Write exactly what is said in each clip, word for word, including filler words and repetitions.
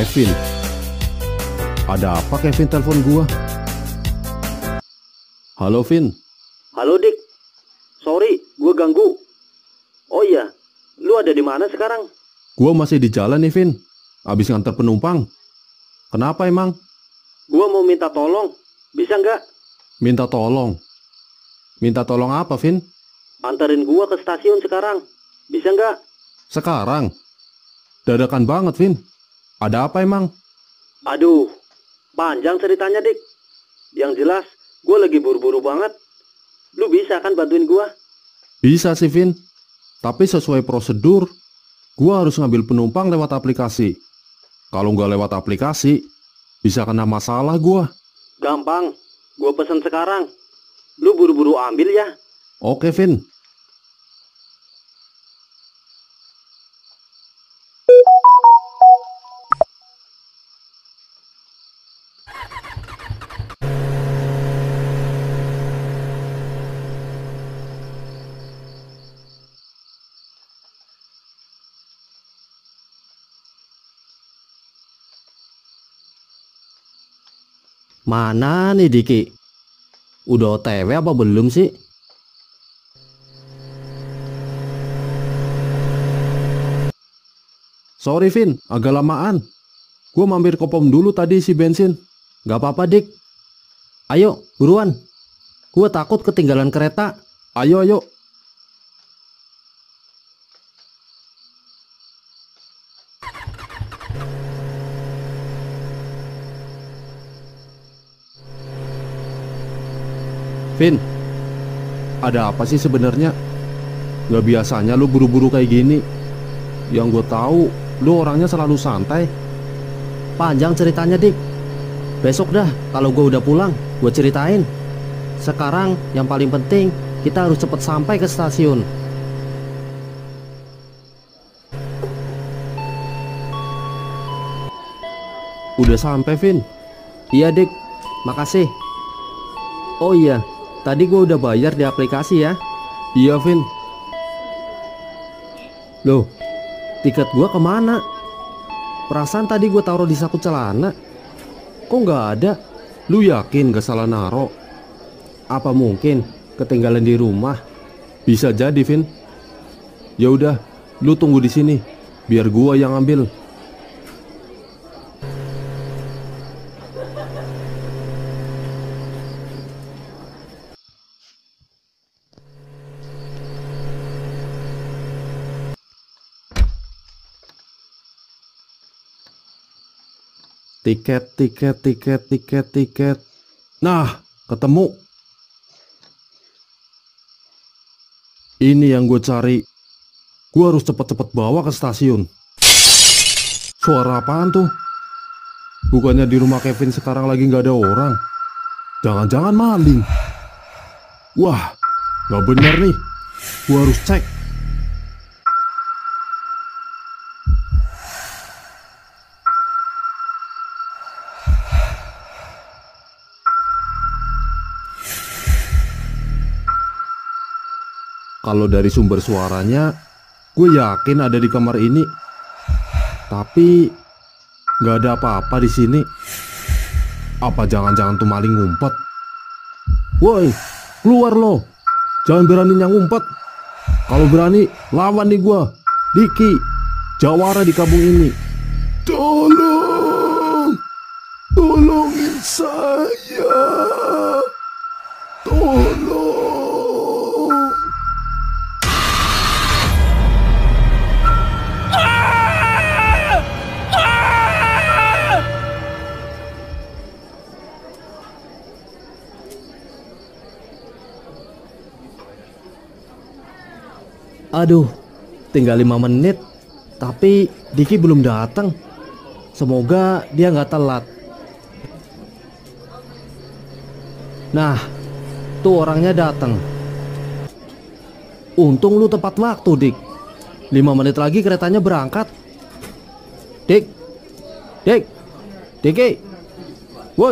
Kevin. Ada apa Kevin telepon gua? Halo Vin. Halo Dik. Sorry, gua ganggu. Oh iya, lu ada di mana sekarang? Gua masih di jalan nih Vin. Abis nganter penumpang. Kenapa emang? Gua mau minta tolong. Bisa nggak? Minta tolong? Minta tolong apa Vin? Anterin gua ke stasiun sekarang. Bisa nggak? Sekarang? Dadakan banget Vin. Ada apa emang? Aduh, panjang ceritanya Dik. Yang jelas, gua lagi buru-buru banget. Lu bisa kan bantuin gua? Bisa sih Vin. Tapi sesuai prosedur, gua harus ngambil penumpang lewat aplikasi. Kalau nggak lewat aplikasi, bisa kena masalah gua. Gampang, gua pesen sekarang. Lu buru-buru ambil ya. Oke Vin. Mana nih Diki? Udah O T W apa belum sih? Sorry Vin, agak lamaan. Gua mampir ke pom dulu tadi isi bensin. Gak apa-apa Dik. Ayo buruan. Gua takut ketinggalan kereta. Ayo ayo. Vin, ada apa sih sebenarnya? Gak biasanya lu buru-buru kayak gini. Yang gue tahu, lu orangnya selalu santai. Panjang ceritanya Dik. Besok dah kalau gue udah pulang, gue ceritain. Sekarang yang paling penting, kita harus cepat sampai ke stasiun. Udah sampai Vin? Iya Dik, makasih. Oh iya, tadi gue udah bayar di aplikasi ya. Iya Vin. Loh, tiket gue kemana? Perasaan tadi gue taruh di saku celana. Kok nggak ada? Lu yakin gak salah naro? Apa mungkin ketinggalan di rumah? Bisa jadi Vin. Ya udah, lu tunggu di sini, biar gua yang ambil. Tiket, tiket, tiket, tiket, tiket. Nah, ketemu. Ini yang gue cari. Gue harus cepet-cepet bawa ke stasiun. Suara apaan tuh? Bukannya di rumah Kevin sekarang lagi nggak ada orang? Jangan-jangan maling. Wah, nggak bener nih. Gue harus cek. Kalau dari sumber suaranya, gue yakin ada di kamar ini. Tapi nggak ada apa-apa di sini. Apa jangan-jangan tuh maling ngumpet? Woi, keluar lo! Jangan beraninya ngumpet. Kalau berani, lawan nih gue, Diki, jawara di kampung ini. Tolong, tolongin saya, tolong. Aduh, tinggal lima menit. Tapi Diki belum datang. Semoga dia nggak telat. Nah, tuh orangnya datang. Untung lu tepat waktu Dik. Lima menit lagi keretanya berangkat. Dik, Dik, Diki, woi.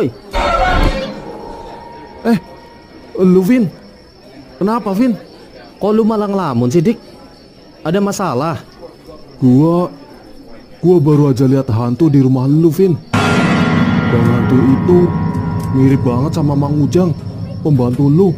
Eh, lu Vin? Kenapa Vin? Kok lu malah ngelamun sih Dik? Ada masalah? Gua Gue baru aja lihat hantu di rumah lu, Vin. Dan hantu itu mirip banget sama Mang Ujang, pembantu lu.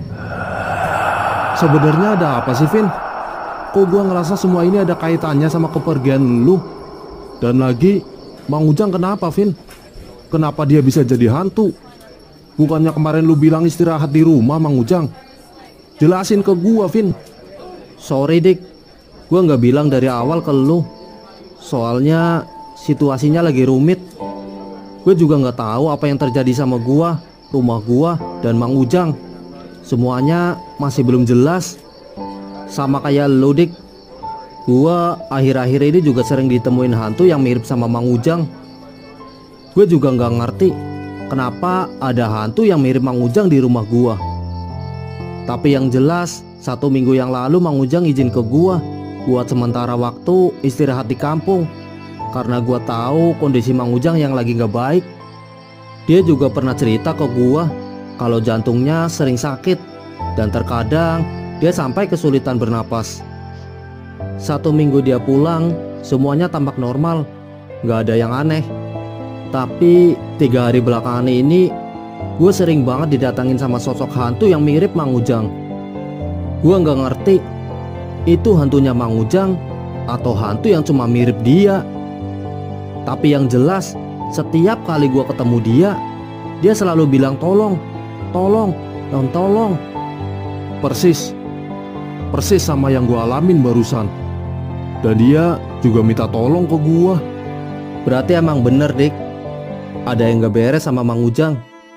Sebenarnya ada apa sih, Vin? Kok gue ngerasa semua ini ada kaitannya sama kepergian lu? Dan lagi, Mang Ujang kenapa, Vin? Kenapa dia bisa jadi hantu? Bukannya kemarin lu bilang istirahat di rumah, Mang Ujang? Jelasin ke gue, Vin. Sorry Dik, gue nggak bilang dari awal ke lu. Soalnya situasinya lagi rumit. Gue juga nggak tahu apa yang terjadi sama gua, rumah gua, dan Mang Ujang. Semuanya masih belum jelas. Sama kayak lu Dik, gua akhir-akhir ini juga sering ditemuin hantu yang mirip sama Mang Ujang. Gue juga nggak ngerti kenapa ada hantu yang mirip Mang Ujang di rumah gua. Tapi yang jelas, satu minggu yang lalu Mang Ujang izin ke gua buat sementara waktu istirahat di kampung. Karena gua tahu kondisi Mang Ujang yang lagi gak baik. Dia juga pernah cerita ke gua kalau jantungnya sering sakit dan terkadang dia sampai kesulitan bernapas. Satu minggu dia pulang, semuanya tampak normal, gak ada yang aneh. Tapi tiga hari belakangan ini gue sering banget didatangin sama sosok hantu yang mirip Mang Ujang. Gue gak ngerti itu hantunya Mang Ujang atau hantu yang cuma mirip dia. Tapi yang jelas, setiap kali gua ketemu dia, dia selalu bilang tolong, tolong, dan tolong. Persis, persis sama yang gua alamin barusan. Dan dia juga minta tolong ke gua. Berarti emang bener Dik, ada yang gak beres sama Mang Ujang.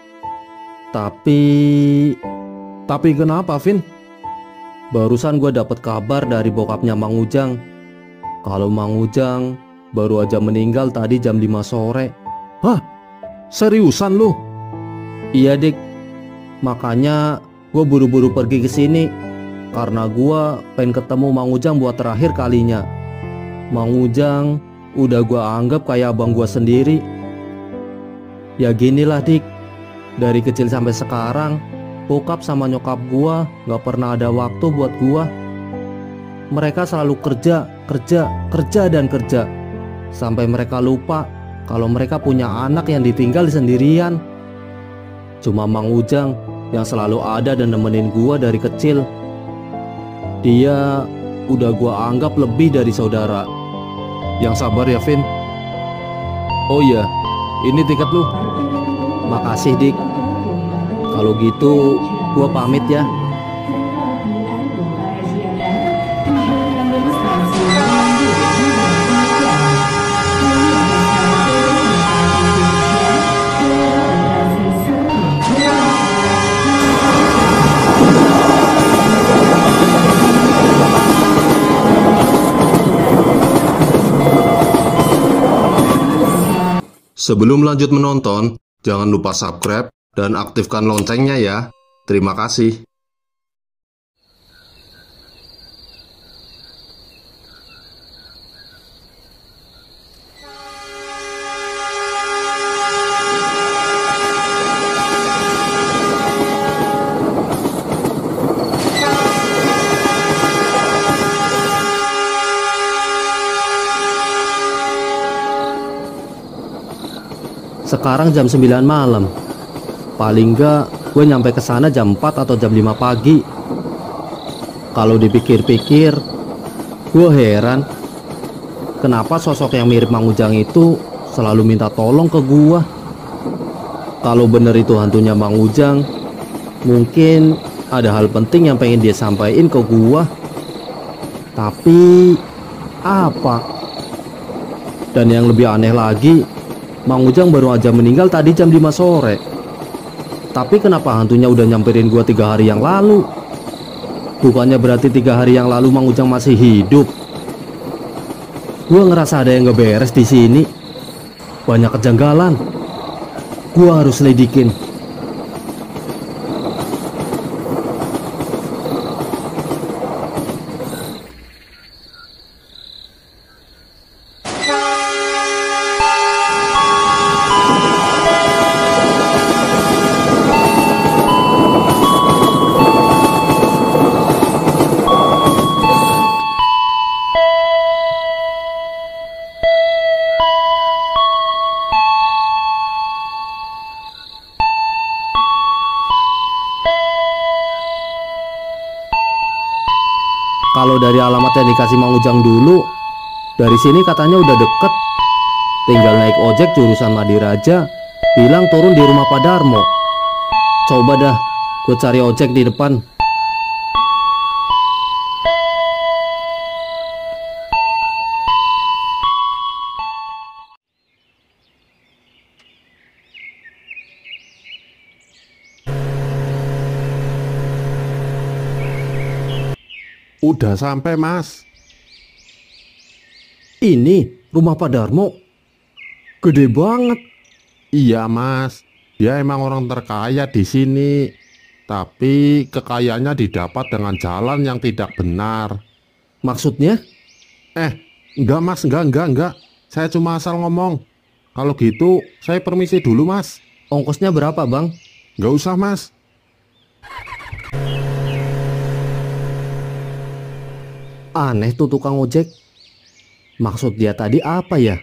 Tapi... Tapi kenapa, Vin? Barusan gua dapet kabar dari bokapnya Mang Ujang kalau Mang Ujang baru aja meninggal tadi jam lima sore. Hah? Seriusan lu? Iya Dik. Makanya gue buru-buru pergi ke sini karena gue pengen ketemu Mang Ujang buat terakhir kalinya. Mang Ujang udah gue anggap kayak abang gue sendiri. Ya ginilah Dik, dari kecil sampai sekarang bokap sama nyokap gue gak pernah ada waktu buat gue. Mereka selalu kerja, kerja, kerja dan kerja, sampai mereka lupa kalau mereka punya anak yang ditinggal sendirian. Cuma Mang Ujang yang selalu ada dan nemenin gua dari kecil. Dia udah gua anggap lebih dari saudara. Yang sabar ya, Vin. Oh iya, ini tiket lu. Makasih Dik. Kalau gitu gua pamit ya. Sebelum lanjut menonton, jangan lupa subscribe dan aktifkan loncengnya ya. Terima kasih. Sekarang jam sembilan malam. Paling enggak gue nyampe ke sana jam empat atau jam lima pagi. Kalau dipikir-pikir, gue heran kenapa sosok yang mirip Mang Ujang itu selalu minta tolong ke gue. Kalau bener itu hantunya Mang Ujang, mungkin ada hal penting yang pengen dia sampaikan ke gue. Tapi apa? Dan yang lebih aneh lagi, Mang Ujang baru aja meninggal tadi jam lima sore. Tapi kenapa hantunya udah nyamperin gua tiga hari yang lalu? Bukannya berarti tiga hari yang lalu Mang Ujang masih hidup? Gua ngerasa ada yang gak beres di sini. Banyak kejanggalan. Gua harus selidikin. dari alamat yang dikasih Mang Ujang dulu, dari sini katanya udah deket. Tinggal naik ojek jurusan Madiraja, bilang turun di rumah Pak Darmo. Coba dah, gue cari ojek di depan. Udah sampai, Mas. Ini rumah Pak Darmo. Gede banget. Iya, Mas. Dia emang orang terkaya di sini. Tapi kekayaannya didapat dengan jalan yang tidak benar. Maksudnya? Eh, enggak, Mas. Enggak, enggak, enggak. Saya cuma asal ngomong. Kalau gitu, saya permisi dulu, Mas. Ongkosnya berapa, Bang? Enggak usah, Mas. Aneh tuh tukang ojek. Maksud dia tadi apa ya?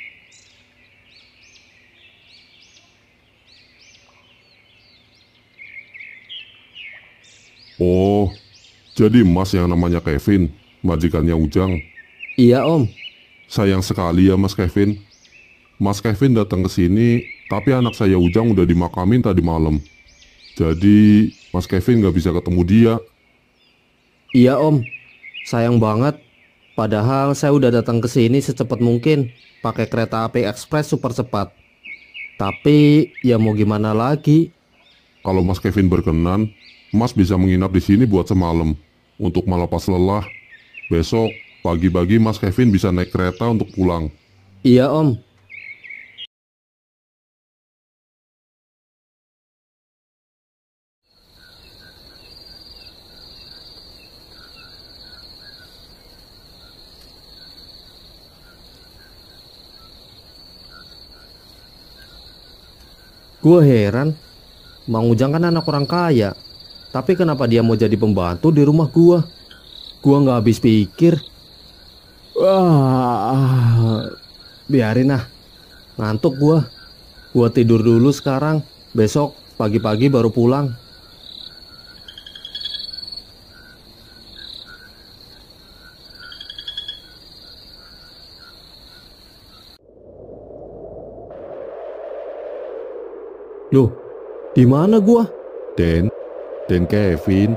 Oh, jadi Mas yang namanya Kevin, majikannya Ujang. Iya, Om. Sayang sekali ya Mas Kevin. Mas Kevin datang ke sini, tapi anak saya Ujang udah dimakamin tadi malam. Jadi Mas Kevin nggak bisa ketemu dia. Iya, Om. Sayang banget. Padahal saya udah datang ke sini secepat mungkin pakai kereta api ekspres super cepat. Tapi ya mau gimana lagi? Kalau Mas Kevin berkenan, Mas bisa menginap di sini buat semalam untuk melepas lelah. Besok pagi-pagi Mas Kevin bisa naik kereta untuk pulang. Iya, Om. Gue heran, Mang Ujang kan anak orang kaya, tapi kenapa dia mau jadi pembantu di rumah gua? Gua nggak habis pikir. Wah, biarin ah, ngantuk gua. Gua tidur dulu sekarang, besok pagi-pagi baru pulang. Loh, di mana gua? Den, Den Kevin.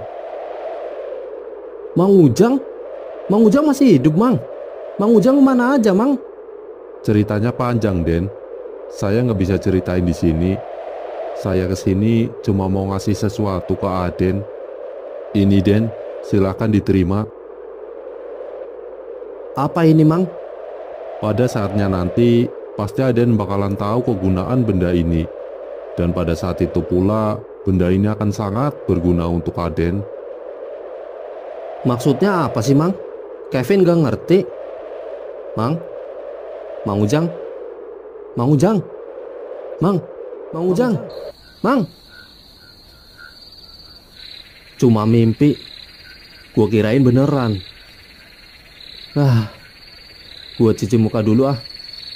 Mang Ujang? Mang Ujang masih hidup, Mang. Mang Ujang mana aja, Mang? Ceritanya panjang, Den. Saya nggak bisa ceritain di sini. Saya kesini cuma mau ngasih sesuatu ke Aden. Ini, Den, silakan diterima. Apa ini, Mang? Pada saatnya nanti, pasti Aden bakalan tahu kegunaan benda ini. Dan pada saat itu pula, benda ini akan sangat berguna untuk Aden. Maksudnya apa sih, Mang? Kevin gak ngerti. Mang? Mang Ujang? Mang Ujang? Mang? Mang Ujang? Mang? Cuma mimpi. Gua kirain beneran. Ah, gua cuci muka dulu ah.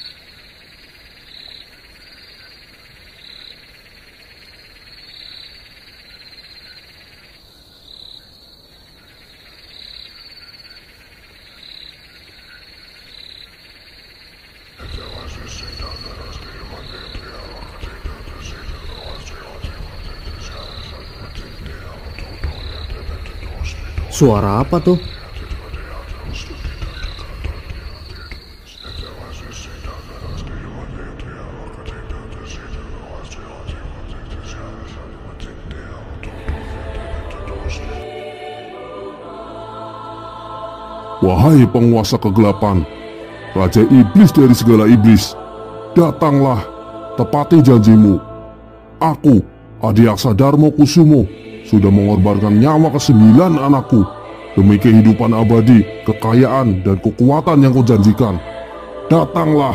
Suara apa tuh? Wahai penguasa kegelapan, Raja Iblis dari segala iblis, datanglah, tepati janjimu. Aku, Adiaksa Darmo Kusumo, sudah mengorbankan nyawa kesembilan anakku demi kehidupan abadi, kekayaan, dan kekuatan yang kujanjikan. Datanglah.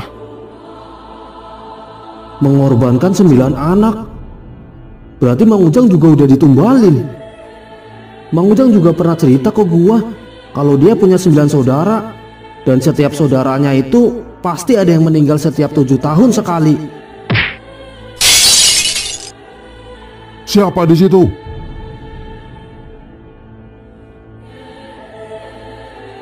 Mengorbankan sembilan anak? Berarti Mang Ujang juga udah ditumbalin. Mang Ujang juga pernah cerita ke gua kalau dia punya sembilan saudara, dan setiap saudaranya itu pasti ada yang meninggal setiap tujuh tahun sekali. Siapa di situ?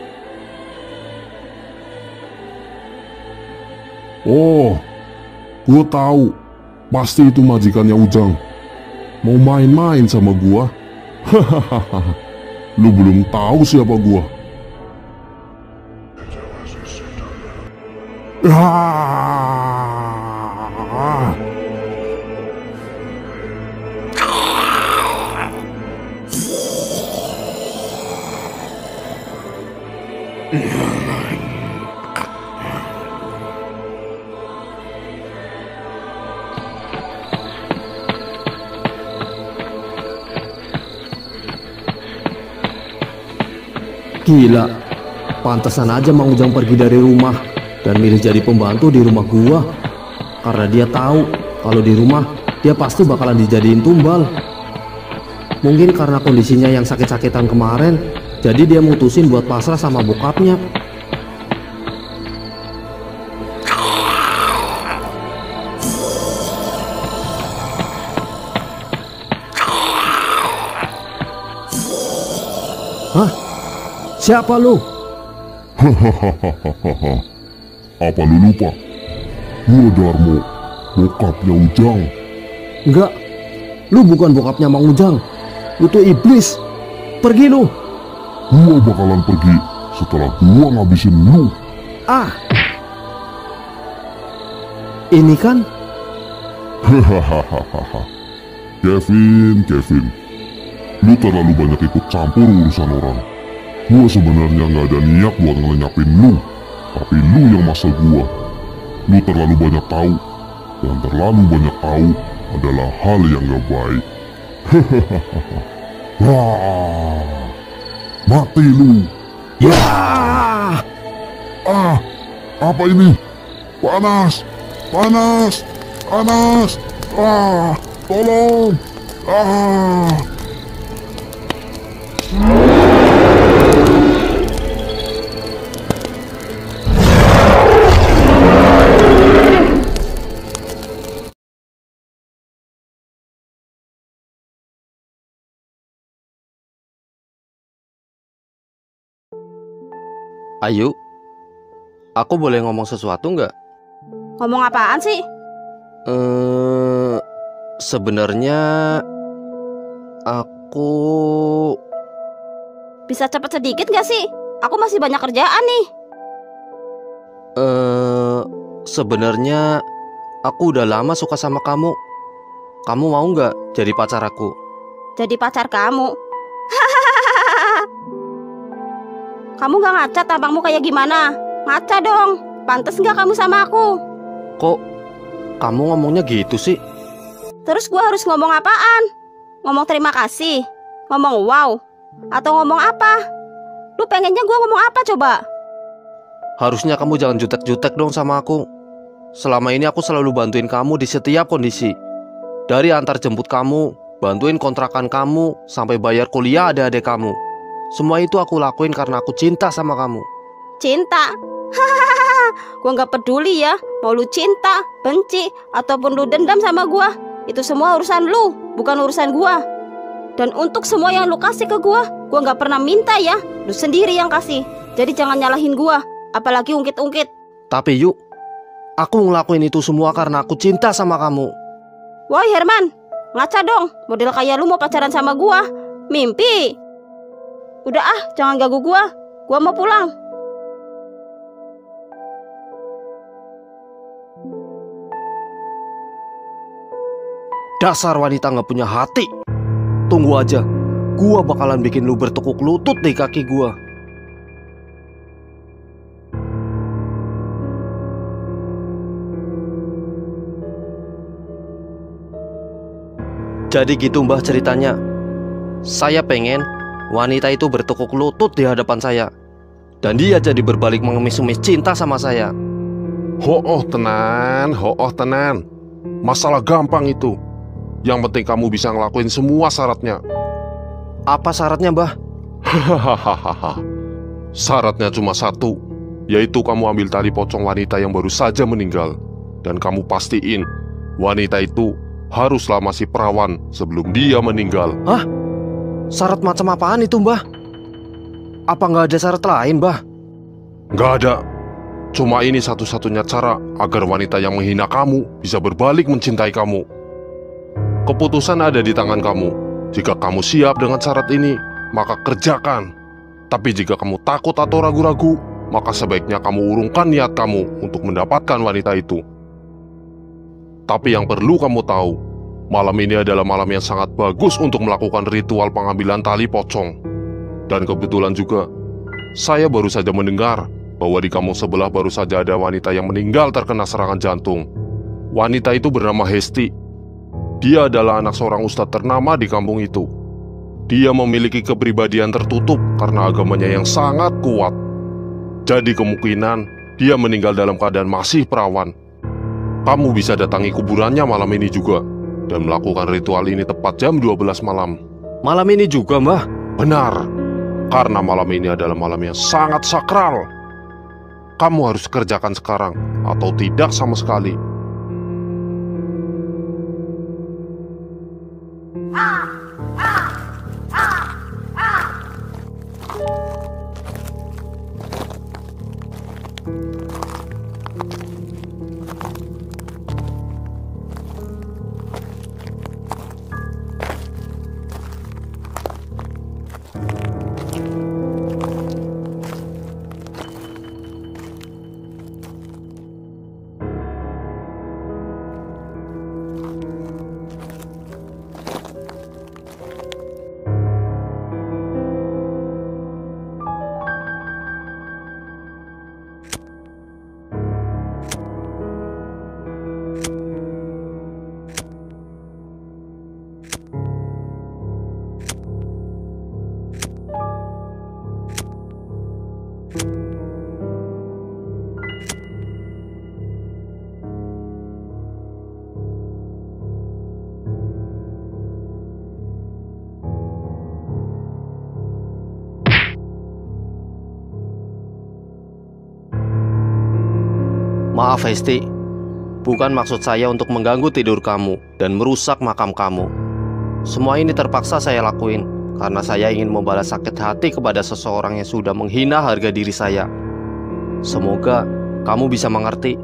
Oh, gue tahu. Pasti itu majikannya Ujang. Mau main-main sama gua. Hahaha. Lu belum tahu siapa gua. Ah. Gila, pantesan aja Mang Ujang pergi dari rumah dan milih jadi pembantu di rumah gua. Karena dia tahu kalau di rumah dia pasti bakalan dijadiin tumbal. Mungkin karena kondisinya yang sakit-sakitan kemarin, jadi dia mutusin buat pasrah sama bokapnya. Hah? Siapa lu? Hahaha. Apa lu lupa? Gua Darmo, bokapnya Ujang. Enggak, lu bukan bokapnya Mang Ujang. Lu tuh iblis. Pergi lu. Gua bakalan pergi setelah gua ngabisin lu. Ah. Ini kan Hahaha. Kevin, Kevin. Lu terlalu banyak ikut campur urusan orang. Gua sebenarnya nggak ada niat buat ngelenyapin lu, tapi lu yang masuk gua. Lu terlalu banyak tahu, dan terlalu banyak tahu adalah hal yang gak baik. Wah, mati lu. ya. Ah, apa ini? Panas, panas, panas. Ah, tolong. Ah. Ayu, aku boleh ngomong sesuatu nggak? Ngomong apaan sih? Eh, sebenarnya aku Bisa cepet sedikit gak sih? Aku masih banyak kerjaan nih. eh sebenarnya aku udah lama suka sama kamu. Kamu mau nggak jadi pacar aku? Jadi pacar kamu. Kamu gak ngaca tampangmu kayak gimana? Ngaca dong. Pantes gak kamu sama aku? Kok kamu ngomongnya gitu sih? Terus gua harus ngomong apaan? Ngomong terima kasih? Ngomong wow? Atau ngomong apa? Lu pengennya gua ngomong apa coba? Harusnya kamu jangan jutek-jutek dong sama aku. Selama ini aku selalu bantuin kamu di setiap kondisi. Dari antar jemput kamu, bantuin kontrakan kamu, sampai bayar kuliah adik-adik kamu. Semua itu aku lakuin karena aku cinta sama kamu. Cinta? Gua gak peduli ya. Mau lu cinta, benci, ataupun lu dendam sama gua, itu semua urusan lu, bukan urusan gua. Dan untuk semua yang lu kasih ke gua, gua gak pernah minta ya. Lu sendiri yang kasih. Jadi jangan nyalahin gua, apalagi ungkit-ungkit. Tapi yuk, aku ngelakuin itu semua karena aku cinta sama kamu. Woi Herman, ngaca dong. Model kayak lu mau pacaran sama gua. Mimpi. Udah ah, jangan ganggu gua. Gua mau pulang. Dasar wanita gak punya hati. Tunggu aja, gua bakalan bikin lu bertekuk lutut di kaki gua. Jadi gitu mbah ceritanya. Saya pengen wanita itu bertekuk lutut di hadapan saya, dan dia jadi berbalik mengemis-emis cinta sama saya. Ho-oh tenan, ho-oh tenan. Masalah gampang itu. Yang penting kamu bisa ngelakuin semua syaratnya. Apa syaratnya mbah? Hahaha. Syaratnya cuma satu, yaitu kamu ambil tali pocong wanita yang baru saja meninggal, dan kamu pastiin wanita itu haruslah masih perawan sebelum dia meninggal. Hah? Syarat macam apaan itu mbah? Apa nggak ada syarat lain mbah? Nggak ada. Cuma ini satu-satunya cara agar wanita yang menghina kamu bisa berbalik mencintai kamu. Keputusan ada di tangan kamu. Jika kamu siap dengan syarat ini, maka kerjakan. Tapi jika kamu takut atau ragu-ragu, maka sebaiknya kamu urungkan niat kamu untuk mendapatkan wanita itu. Tapi yang perlu kamu tahu, malam ini adalah malam yang sangat bagus untuk melakukan ritual pengambilan tali pocong. Dan kebetulan juga, saya baru saja mendengar bahwa di kampung sebelah baru saja ada wanita yang meninggal terkena serangan jantung. Wanita itu bernama Hesti. Dia adalah anak seorang ustadz ternama di kampung itu. Dia memiliki kepribadian tertutup karena agamanya yang sangat kuat. Jadi kemungkinan dia meninggal dalam keadaan masih perawan. Kamu bisa datangi kuburannya malam ini juga dan melakukan ritual ini tepat jam dua belas malam. Malam ini juga, Mbah? Benar, karena malam ini adalah malam yang sangat sakral. Kamu harus kerjakan sekarang atau tidak sama sekali. Maaf Hesti, bukan maksud saya untuk mengganggu tidur kamu dan merusak makam kamu. Semua ini terpaksa saya lakuin karena saya ingin membalas sakit hati kepada seseorang yang sudah menghina harga diri saya. Semoga kamu bisa mengerti.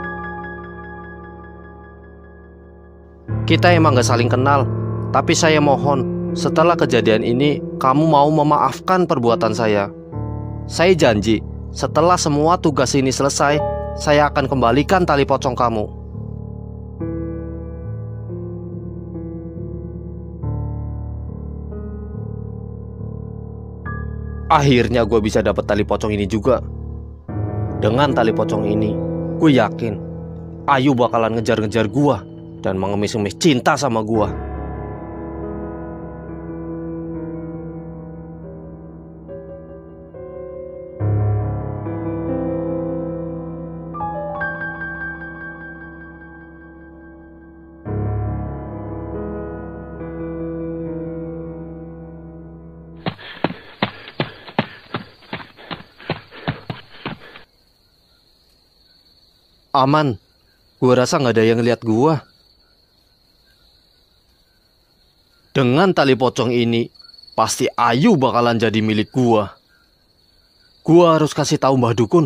Kita emang gak saling kenal, tapi saya mohon setelah kejadian ini kamu mau memaafkan perbuatan saya. Saya janji setelah semua tugas ini selesai, saya akan kembalikan tali pocong kamu. Akhirnya gue bisa dapat tali pocong ini juga. Dengan tali pocong ini, gue yakin Ayu bakalan ngejar-ngejar gue dan mengemis-ngemis cinta sama gue. Aman, gue rasa gak ada yang lihat gue. Dengan tali pocong ini, pasti Ayu bakalan jadi milik gue. Gue harus kasih tahu Mbah Dukun.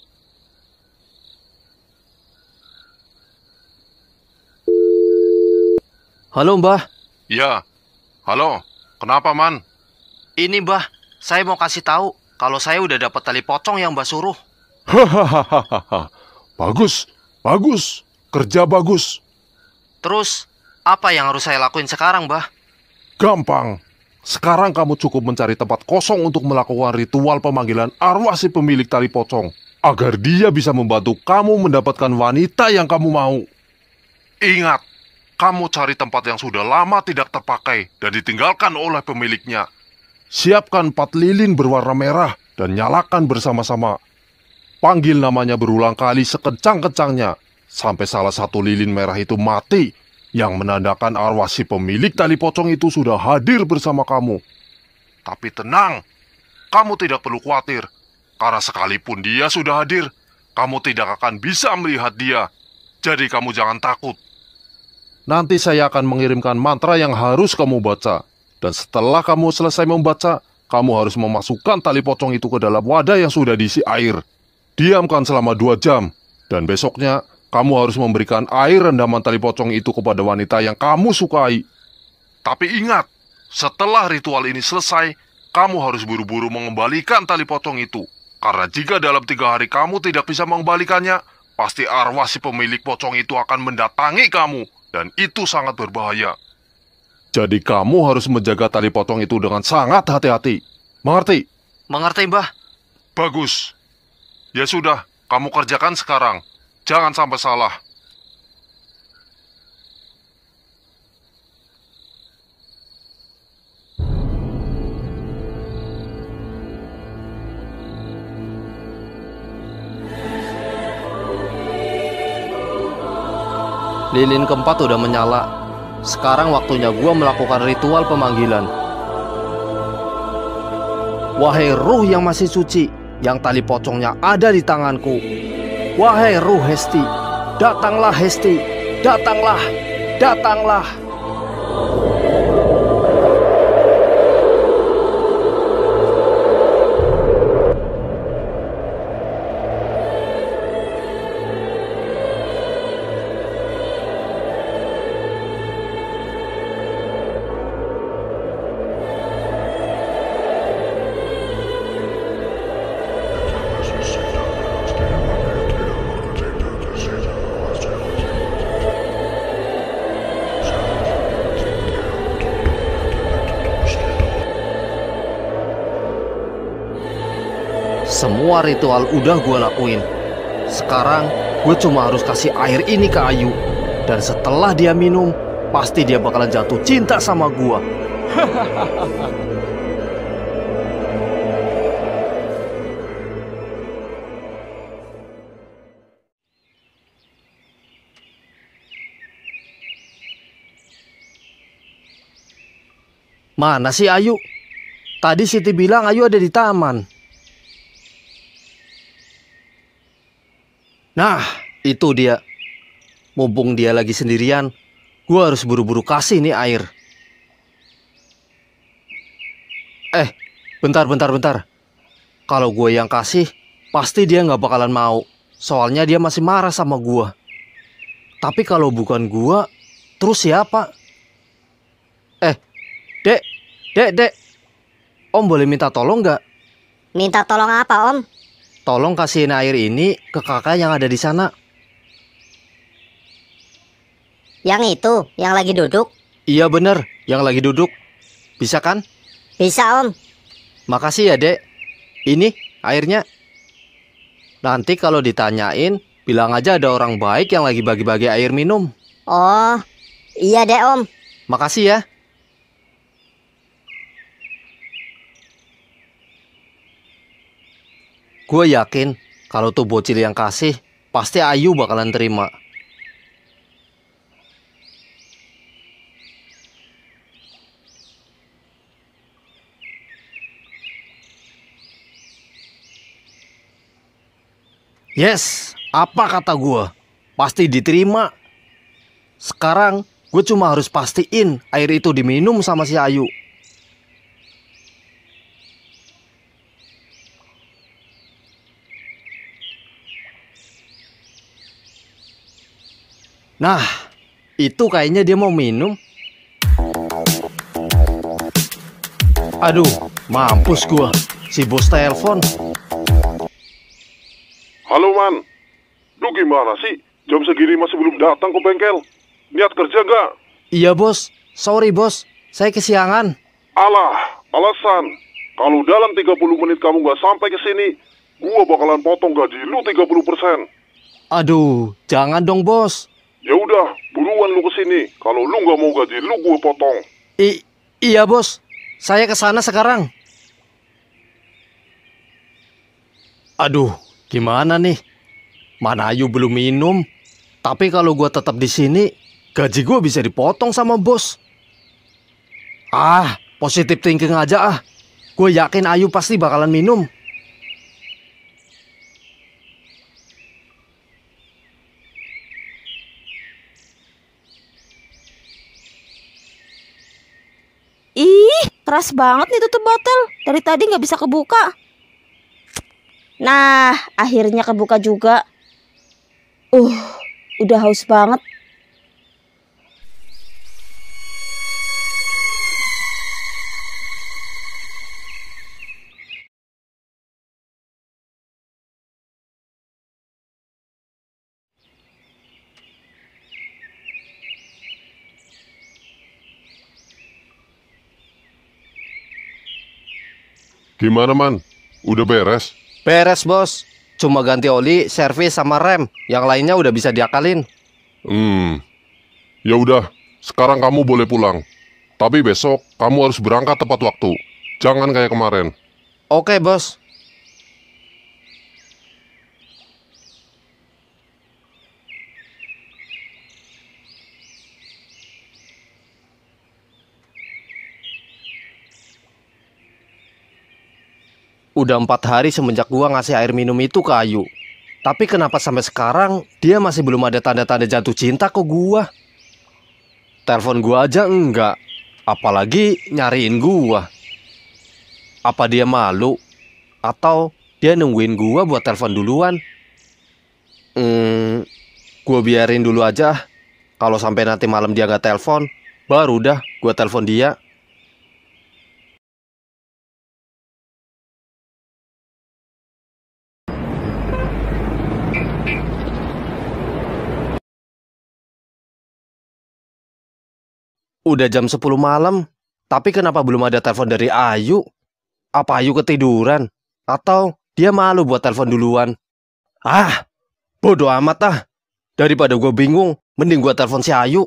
Halo Mbah. Ya, halo, kenapa Man? Ini Mbah, saya mau kasih tahu kalau saya udah dapat tali pocong yang Mbah suruh. Hahaha. Bagus, bagus, kerja bagus. Terus, apa yang harus saya lakuin sekarang, Mbah? Gampang. Sekarang kamu cukup mencari tempat kosong untuk melakukan ritual pemanggilan arwah si pemilik tali pocong, agar dia bisa membantu kamu mendapatkan wanita yang kamu mau. Ingat, kamu cari tempat yang sudah lama tidak terpakai dan ditinggalkan oleh pemiliknya. Siapkan empat lilin berwarna merah dan nyalakan bersama-sama. Panggil namanya berulang kali sekencang-kencangnya sampai salah satu lilin merah itu mati, yang menandakan arwah si pemilik tali pocong itu sudah hadir bersama kamu. Tapi tenang, kamu tidak perlu khawatir, karena sekalipun dia sudah hadir, kamu tidak akan bisa melihat dia. Jadi kamu jangan takut. Nanti saya akan mengirimkan mantra yang harus kamu baca, dan setelah kamu selesai membaca, kamu harus memasukkan tali pocong itu ke dalam wadah yang sudah diisi air. diamkan selama dua jam. Dan besoknya, kamu harus memberikan air rendaman tali pocong itu kepada wanita yang kamu sukai. Tapi ingat, setelah ritual ini selesai, kamu harus buru-buru mengembalikan tali pocong itu. Karena jika dalam tiga hari kamu tidak bisa mengembalikannya, pasti arwah si pemilik pocong itu akan mendatangi kamu. Dan itu sangat berbahaya. Jadi kamu harus menjaga tali pocong itu dengan sangat hati-hati. Mengerti? Mengerti, Mbah. Bagus. Ya sudah, kamu kerjakan sekarang. Jangan sampai salah. Lilin keempat udah menyala. Sekarang waktunya gua melakukan ritual pemanggilan. Wahai ruh yang masih suci, yang tali pocongnya ada di tanganku. Wahai ruh Hesti, datanglah Hesti, datanglah, datanglah. Semua ritual udah gue lakuin. Sekarang gue cuma harus kasih air ini ke Ayu. Dan setelah dia minum, pasti dia bakalan jatuh cinta sama gue. Mana sih Ayu? Tadi Siti bilang Ayu ada di taman. Nah, itu dia. Mumpung dia lagi sendirian, gue harus buru-buru kasih nih air. Eh, bentar, bentar, bentar. Kalau gue yang kasih, pasti dia nggak bakalan mau. Soalnya dia masih marah sama gue. Tapi kalau bukan gue, terus siapa? Eh, Dek, Dek, Dek. Om boleh minta tolong nggak? Minta tolong apa, Om? Tolong kasihin air ini ke kakak yang ada di sana. Yang itu, yang lagi duduk? Iya bener, yang lagi duduk. Bisa kan? Bisa, Om. Makasih ya, Dek. Ini airnya. Nanti kalau ditanyain, bilang aja ada orang baik yang lagi bagi-bagi air minum. Oh, iya deh, Om. Makasih ya. Gue yakin kalau tuh bocil yang kasih, pasti Ayu bakalan terima. Yes, apa kata gue? Pasti diterima. Sekarang gue cuma harus pastiin air itu diminum sama si Ayu. Nah, itu kayaknya dia mau minum. Aduh, mampus gua. Si bos telepon. Halo Man, lu gimana sih? Jam segini masih belum datang ke bengkel. Niat kerja nggak? Iya bos, sorry bos, saya kesiangan. Alah, alasan. Kalau dalam tiga puluh menit kamu nggak sampai ke sini, gua bakalan potong gaji lu tiga puluh persen. Aduh, jangan dong bos. Ya udah, buruan lu kesini. Kalau lu nggak mau gaji lu, gue potong. I iya bos, saya kesana sekarang. Aduh, gimana nih? Mana Ayu belum minum. Tapi kalau gue tetap di sini, gaji gue bisa dipotong sama bos. Ah, positive thinking aja ah. Gue yakin Ayu pasti bakalan minum. Ih, keras banget nih tutup botol. Dari tadi nggak bisa kebuka. Nah, akhirnya kebuka juga. Uh, udah haus banget. Gimana, Man? Udah beres? Beres, Bos. Cuma ganti oli, servis sama rem. Yang lainnya udah bisa diakalin. Hmm. Ya udah, sekarang kamu boleh pulang. Tapi besok kamu harus berangkat tepat waktu. Jangan kayak kemarin. Oke, Bos. Udah empat hari semenjak gua ngasih air minum itu ke Ayu. Tapi kenapa sampai sekarang dia masih belum ada tanda-tanda jatuh cinta ke gua? Telepon gua aja enggak, apalagi nyariin gua. Apa dia malu? Atau dia nungguin gua buat telepon duluan? Hmm, gua biarin dulu aja. Kalau sampai nanti malam dia nggak telepon, baru dah gua telepon dia. Udah jam sepuluh malam, tapi kenapa belum ada telepon dari Ayu? Apa Ayu ketiduran? Atau dia malu buat telepon duluan? Ah, bodoh amat ah. Daripada gue bingung, mending gue telepon si Ayu.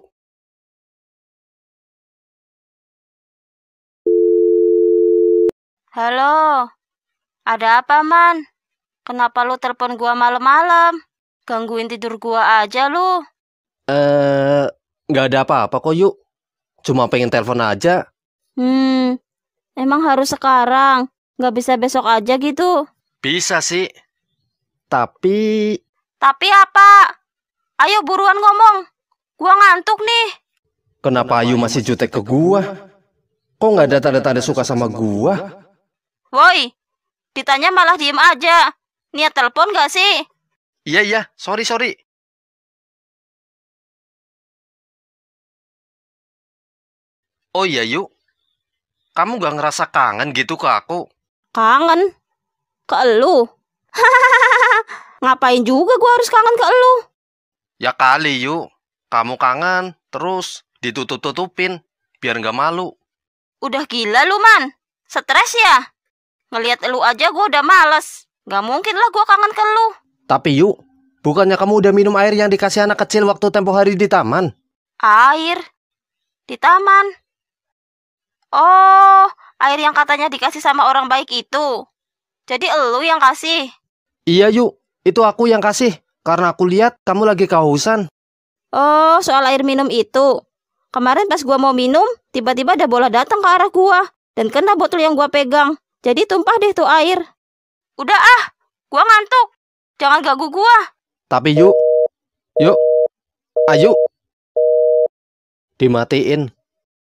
Halo, ada apa, Man? Kenapa lu telepon gua malam-malam? Gangguin tidur gua aja lu. Eh, nggak ada apa-apa kok, Yuk. Cuma pengen telepon aja. Hmm, emang harus sekarang? Nggak bisa besok aja gitu? Bisa sih. Tapi... Tapi apa? Ayo buruan ngomong. Gua ngantuk nih. Kenapa Ayu masih jutek ke gua? Kok nggak ada tanda-tanda suka sama gua? Woi, ditanya malah diem aja. Niat telepon nggak sih? Iya, iya. Sorry, sorry. Oh iya, Yuk. Kamu gak ngerasa kangen gitu ke aku? Kangen? Ke elu? Ngapain juga gua harus kangen ke elu? Ya kali, Yuk. Kamu kangen, terus ditutup-tutupin, biar gak malu. Udah gila lu, Man. Stres ya? Ngelihat elu aja gua udah males. Gak mungkin lah gua kangen ke elu. Tapi, Yuk, bukannya kamu udah minum air yang dikasih anak kecil waktu tempo hari di taman? Air? Di taman? Oh, air yang katanya dikasih sama orang baik itu. Jadi elu yang kasih? Iya, Yuk. Itu aku yang kasih. Karena aku lihat kamu lagi kehausan. Oh, soal air minum itu. Kemarin pas gua mau minum, tiba-tiba ada bola datang ke arah gua. Dan kena botol yang gua pegang. Jadi tumpah deh tuh air. Udah ah, gua ngantuk. Jangan ganggu gua. Tapi, Yuk. Yuk. Ayo. Dimatiin.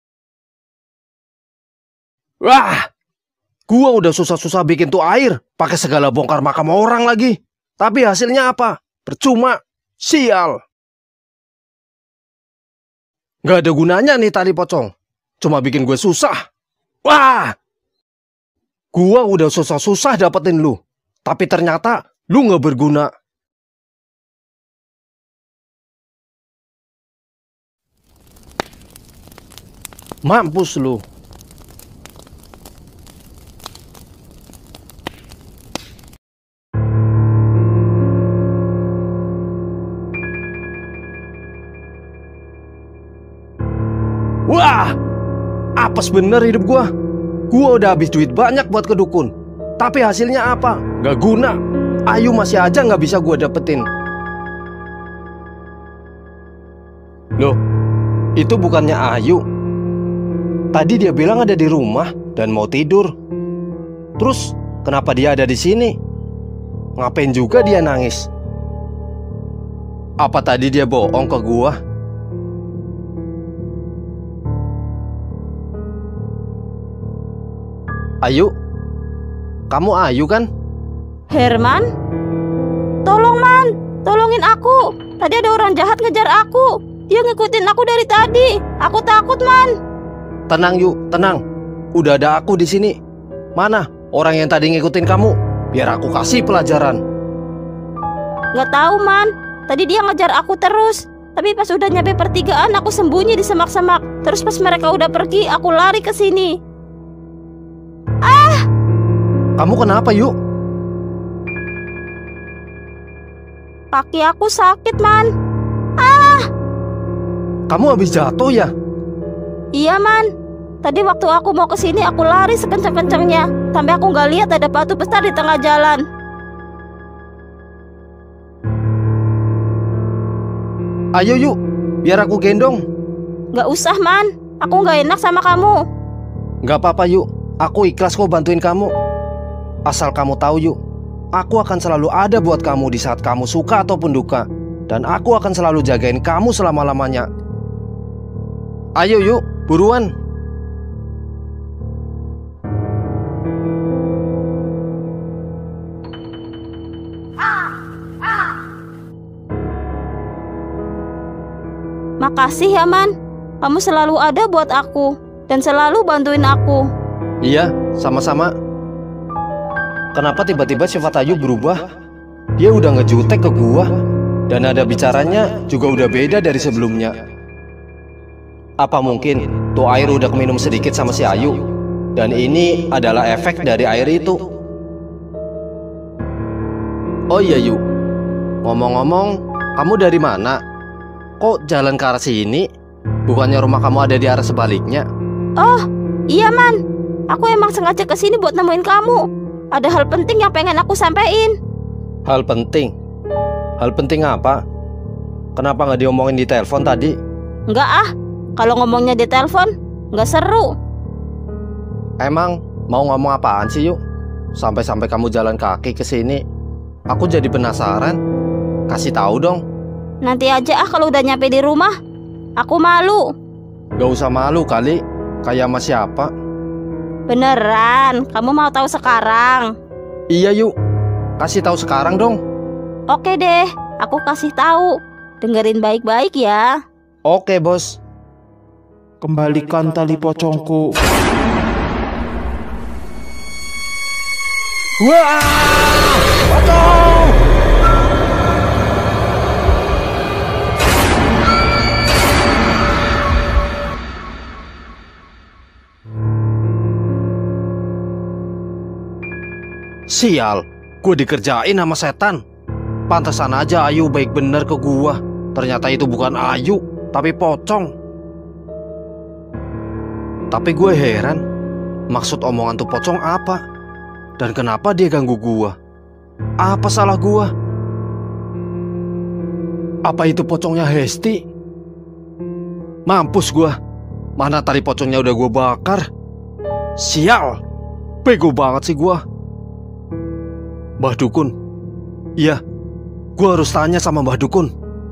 Wah, gua udah susah-susah bikin tuh air, pakai segala bongkar makam orang lagi. Tapi hasilnya apa? Percuma. Sial. Gak ada gunanya nih tali pocong. Cuma bikin gue susah. Wah, gua udah susah-susah dapetin lu. Tapi ternyata lu gak berguna. Mampus lu. Wah, apes bener hidup gua. Gua udah habis duit banyak buat ke dukun. Tapi hasilnya apa? Gak guna. Ayu masih aja gak bisa gua dapetin. Loh, itu bukannya Ayu. Tadi dia bilang ada di rumah dan mau tidur. Terus kenapa dia ada di sini? Ngapain juga dia nangis? Apa tadi dia bohong ke gua? Ayu, kamu Ayu kan? Herman? Tolong, Man. Tolongin aku. Tadi ada orang jahat ngejar aku. Dia ngikutin aku dari tadi. Aku takut, Man. Tenang yuk, tenang. Udah ada aku di sini. Mana orang yang tadi ngikutin kamu? Biar aku kasih pelajaran. Gak tahu, Man. Tadi dia ngejar aku terus. Tapi pas udah nyampe pertigaan, aku sembunyi di semak-semak. Terus pas mereka udah pergi, aku lari ke sini. Ah! Kamu kenapa yuk? Kaki aku sakit, Man. Ah! Kamu habis jatuh ya? Iya, Man. Tadi waktu aku mau ke sini, aku lari sekencang-kencangnya. Sampai aku nggak lihat ada batu besar di tengah jalan. Ayo yuk, biar aku gendong. Gak usah, Man. Aku nggak enak sama kamu. Gak apa-apa yuk, aku ikhlas kok bantuin kamu. Asal kamu tahu yuk, aku akan selalu ada buat kamu di saat kamu suka ataupun duka. Dan aku akan selalu jagain kamu selama-lamanya. Ayo yuk, buruan. Makasih ya, Man. Kamu selalu ada buat aku dan selalu bantuin aku. Iya, sama-sama. Kenapa tiba-tiba sifat Ayu berubah? Dia udah ngejutek ke gua. Dan nada bicaranya juga udah beda dari sebelumnya. Apa mungkin tuh air udah keminum sedikit sama si Ayu? Dan ini adalah efek dari air itu. Oh iya Yu, ngomong-ngomong, kamu dari mana? Kok jalan ke arah sini? Bukannya rumah kamu ada di arah sebaliknya? Oh, iya, Man. Aku emang sengaja kesini buat nemuin kamu. Ada hal penting yang pengen aku sampein. Hal penting? Hal penting apa? Kenapa nggak diomongin di telepon tadi? Nggak ah, kalau ngomongnya di telepon nggak seru. Emang mau ngomong apaan sih Yuk? Sampai-sampai kamu jalan kaki ke sini. Aku jadi penasaran. Kasih tahu dong. Nanti aja ah kalau udah nyampe di rumah. Aku malu. Gak usah malu kali. Kayak sama siapa? Beneran, kamu mau tahu sekarang? Iya Yuk, kasih tahu sekarang dong. Oke deh, aku kasih tahu. Dengerin baik-baik ya. Oke bos. Kembalikan tali pocongku. Wah! Pocong! Sial, gue dikerjain sama setan. Pantesan aja Ayu baik bener ke gua. Ternyata itu bukan Ayu, tapi pocong. Tapi gue heran, maksud omongan tuh pocong apa? Dan kenapa dia ganggu gua? Apa salah gua? Apa itu pocongnya Hesti? Mampus gua. Mana tali pocongnya udah gua bakar. Sial, bego banget sih gua. Mbah Dukun. Iya, gua harus tanya sama Mbah Dukun.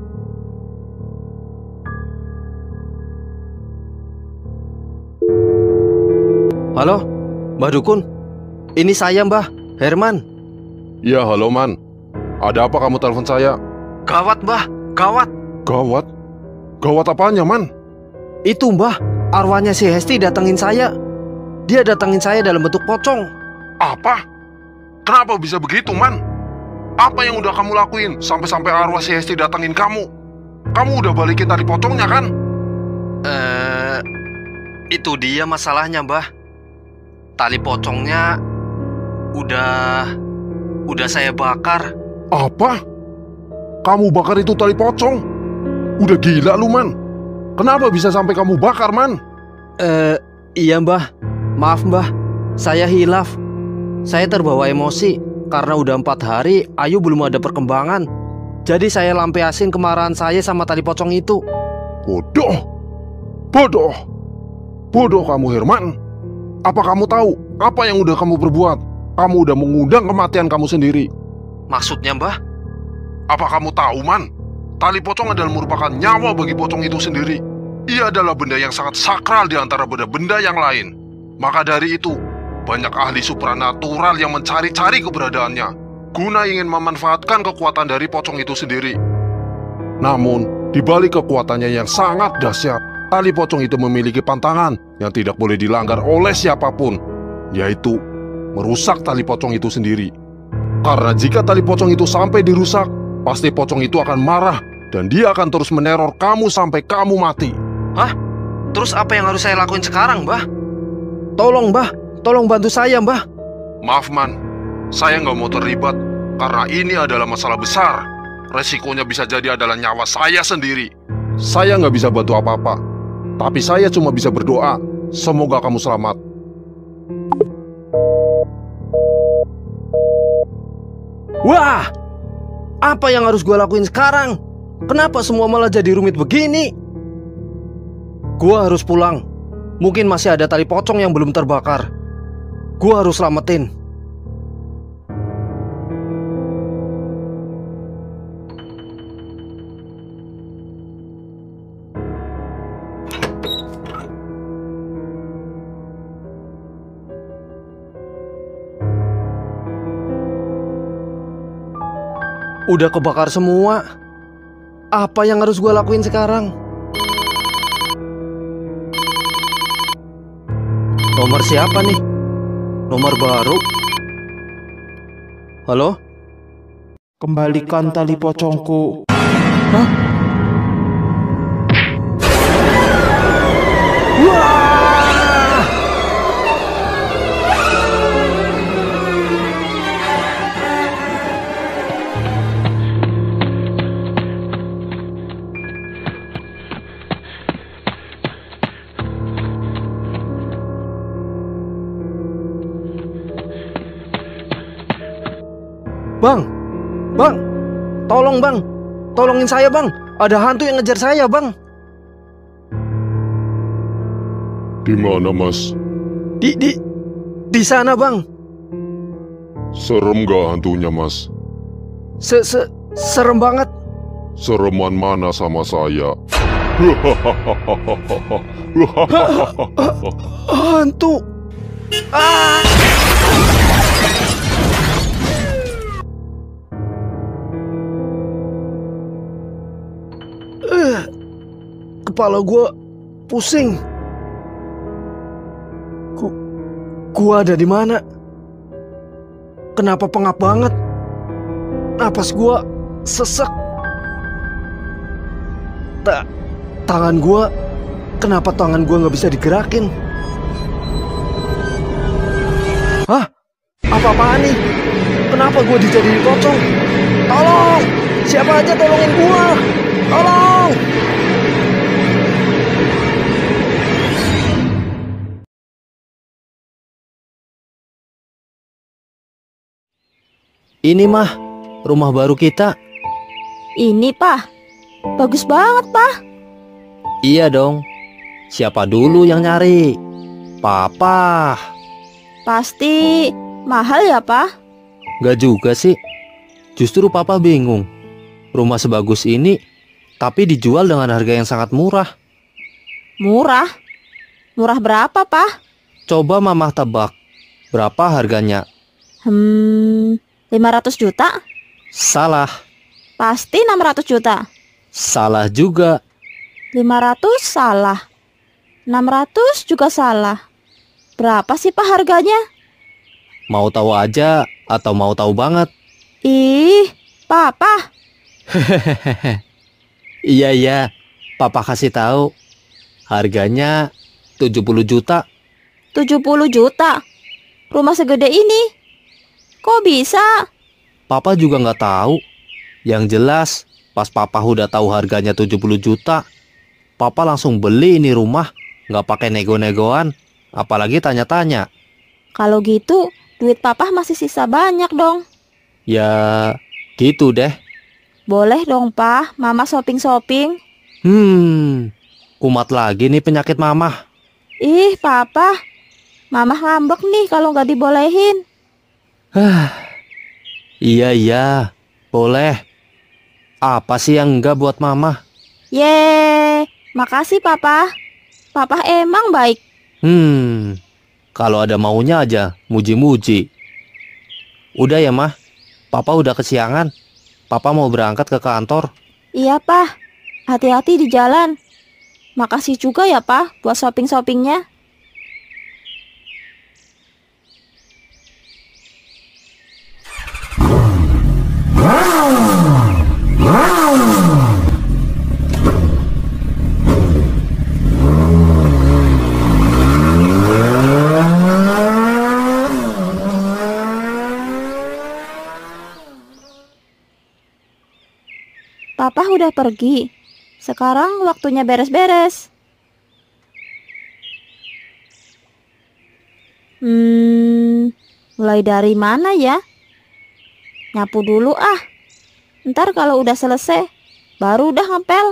Halo, Mbah Dukun. Ini saya Mbah, Herman. Ya, halo Man. Ada apa kamu telepon saya? Gawat Mbah, gawat. Gawat? Gawat apanya, Man? Itu Mbah, arwahnya si Hesti datengin saya. Dia datengin saya dalam bentuk pocong. Apa? Kenapa bisa begitu, Man? Apa yang udah kamu lakuin sampai-sampai arwah si Hesti datengin kamu? Kamu udah balikin tali pocongnya kan? Eh, itu dia masalahnya Mbah. Tali pocongnya udah udah saya bakar. Apa? Kamu bakar itu tali pocong? Udah gila lu, Man. Kenapa bisa sampai kamu bakar, Man? Eh, iya Mbah. Maaf Mbah, saya hilaf. Saya terbawa emosi karena udah empat hari Ayu belum ada perkembangan. Jadi saya lampiasin kemarahan saya sama tali pocong itu. Bodoh. Bodoh. Bodoh kamu, Herman. Apa kamu tahu apa yang udah kamu perbuat? Kamu udah mengundang kematian kamu sendiri. Maksudnya Mbah? Apa kamu tahu, Man? Tali pocong adalah merupakan nyawa bagi pocong itu sendiri. Ia adalah benda yang sangat sakral di antara benda-benda yang lain. Maka dari itu, banyak ahli supranatural yang mencari-cari keberadaannya. guna ingin memanfaatkan kekuatan dari pocong itu sendiri. Namun, di balik kekuatannya yang sangat dahsyat, tali pocong itu memiliki pantangan yang tidak boleh dilanggar oleh siapapun, yaitu merusak tali pocong itu sendiri. Karena jika tali pocong itu sampai dirusak, pasti pocong itu akan marah dan dia akan terus meneror kamu sampai kamu mati. Hah? Terus apa yang harus saya lakuin sekarang, Mbah? Tolong, Mbah. Tolong bantu saya, Mbah. Maaf, Man. Saya nggak mau terlibat karena ini adalah masalah besar. Resikonya bisa jadi adalah nyawa saya sendiri. Saya nggak bisa bantu apa-apa. Tapi saya cuma bisa berdoa. Semoga kamu selamat. Wah! Apa yang harus gue lakuin sekarang? Kenapa semua malah jadi rumit begini? Gue harus pulang. Mungkin masih ada tali pocong yang belum terbakar. Gue harus selamatin. Udah kebakar semua. Apa yang harus gue lakuin sekarang? Nomor siapa nih? Nomor baru. Halo? Kembalikan tali pocongku. Hah? Wah! Bang, bang, tolong bang, tolongin saya bang. Ada hantu yang ngejar saya bang. Di mana, Mas? Di di di sana bang. Serem gak hantunya, Mas? Se se serem banget. Sereman mana sama saya? Hantu. Ah! Uh, kepala gue pusing. Ku, gua ada di mana? Kenapa pengap banget? Napas gue sesek. Ta tangan gue, kenapa tangan gue nggak bisa digerakin? Hah? Apa-apaan nih? Kenapa gue dijadiin pocong? Tolong! Siapa aja tolongin gue! Tolong! Ini mah rumah baru kita. Ini, Pak. Bagus banget, Pak. Iya dong. Siapa dulu yang nyari? Papa. Pasti mahal ya, Pak? Gak juga sih. Justru Papa bingung. Rumah sebagus ini, tapi dijual dengan harga yang sangat murah. Murah? Murah berapa, Pak? Coba Mamah tebak. Berapa harganya? Hmm, lima ratus juta? Salah. Pasti enam ratus juta. Salah juga. lima ratus salah. enam ratus juga salah. Berapa sih, Pak, harganya? Mau tahu aja atau mau tahu banget? Ih, Papa. Iya, iya. Papa kasih tahu. Harganya tujuh puluh juta. tujuh puluh juta? Rumah segede ini? Kok bisa? Papa juga nggak tahu. Yang jelas, pas Papa udah tahu harganya tujuh puluh juta, Papa langsung beli ini rumah. Nggak pakai nego-negoan, apalagi tanya-tanya. Kalau gitu, duit Papa masih sisa banyak dong. Ya, gitu deh. Boleh dong, Pak, Mama shopping-shopping. Hmm, kumat lagi nih penyakit Mama. Ih, Papa, Mama ngambek nih kalau nggak dibolehin. Iya, iya, boleh. Apa sih yang enggak buat Mama? Yeay, makasih Papa. Papa emang baik. Hmm, kalau ada maunya aja, muji-muji. Udah ya, Mah. Papa udah kesiangan. Papa mau berangkat ke kantor. Iya, Pak. Hati-hati di jalan. Makasih juga ya, Pak, buat shopping-shoppingnya. Papa udah pergi. Sekarang waktunya beres-beres. Hmm, mulai dari mana ya? Nyapu dulu ah. Ntar kalau udah selesai, baru udah ngepel.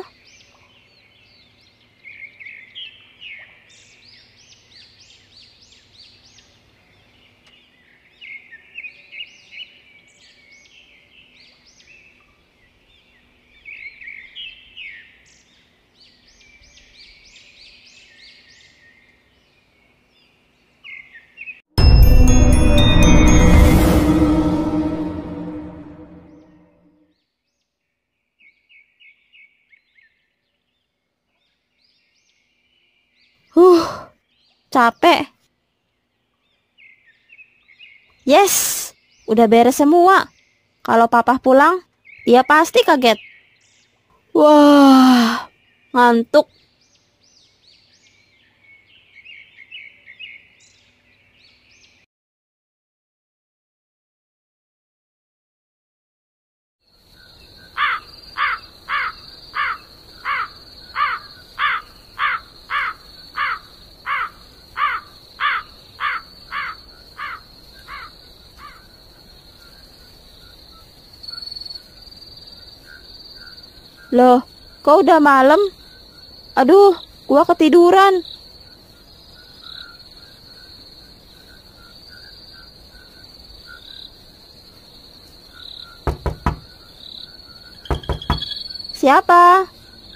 Huh, capek. Yes, udah beres semua. Kalau papa pulang, dia pasti kaget. Wah, ngantuk. Loh, kok udah malam? Aduh, gua ketiduran. Siapa?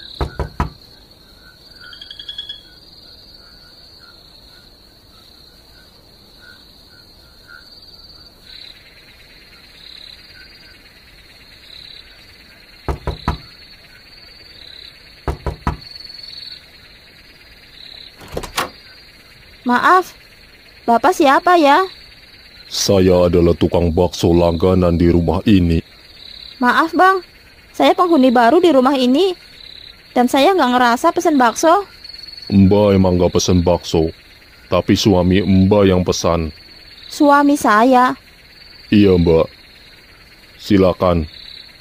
Maaf, Bapak siapa ya? Saya adalah tukang bakso langganan di rumah ini. Maaf bang, saya penghuni baru di rumah ini. Dan saya nggak ngerasa pesen bakso. Mbak emang gak pesen bakso, tapi suami Mbak yang pesan. Suami saya? Iya Mbak. Silakan.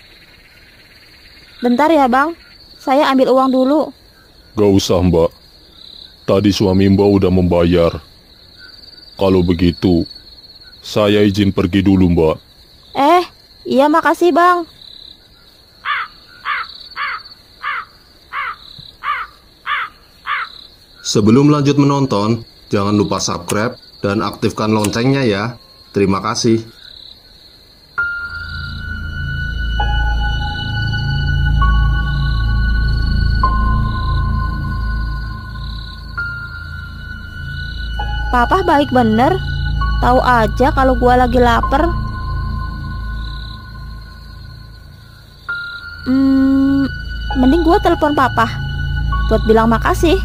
Bentar ya bang, saya ambil uang dulu. Gak usah Mbak. Tadi suami Mbak udah membayar. Kalau begitu, saya izin pergi dulu Mbak. Eh, iya makasih bang. Sebelum lanjut menonton, jangan lupa subscribe dan aktifkan loncengnya ya. Terima kasih. Papa baik bener. Tahu aja kalau gua lagi lapar. Hmm, mending gua telepon papa buat bilang makasih.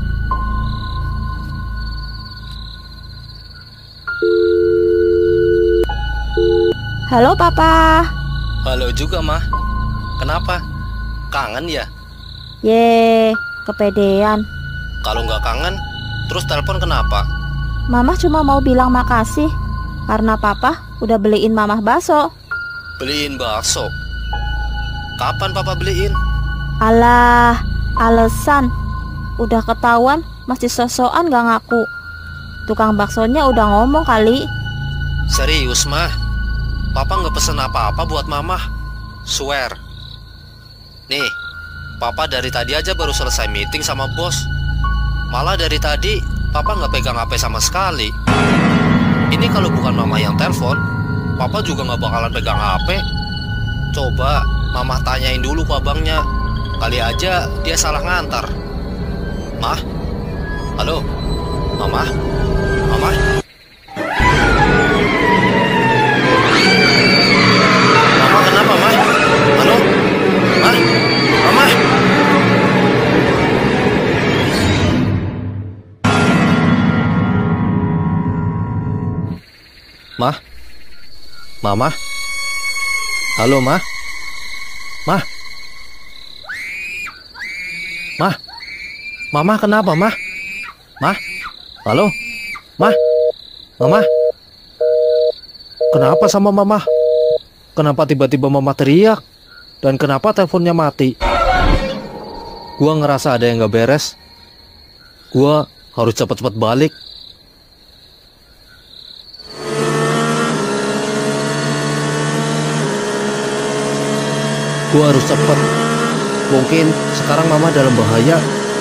Halo papa. Halo juga, Mah. Kenapa? Kangen ya? Ye, kepedean. Kalau nggak kangen, terus telepon kenapa? Mama cuma mau bilang makasih karena papa udah beliin mamah bakso. Beliin bakso? Kapan papa beliin? Alah, alasan. Udah ketahuan masih sosokan gak ngaku. Tukang baksonya udah ngomong kali. Serius, Mah? Papa nggak pesen apa-apa buat mamah? Swear. Nih, papa dari tadi aja baru selesai meeting sama bos. Malah dari tadi papa nggak pegang H P sama sekali. Ini kalau bukan mama yang telepon, papa juga nggak bakalan pegang H P. Coba mama tanyain dulu ke abangnya. Kali aja dia salah ngantar. Mah? Halo? Mama? Mama? Mah? Mama? Halo, Mah? Mah? Mah? Mama kenapa, Mah? Mah? Halo? Mah? Mama? Kenapa sama Mama? Kenapa tiba-tiba Mama teriak? Dan kenapa teleponnya mati? Gua ngerasa ada yang gak beres. Gua harus cepat-cepat balik. Gua harus cepat. Mungkin sekarang Mama dalam bahaya.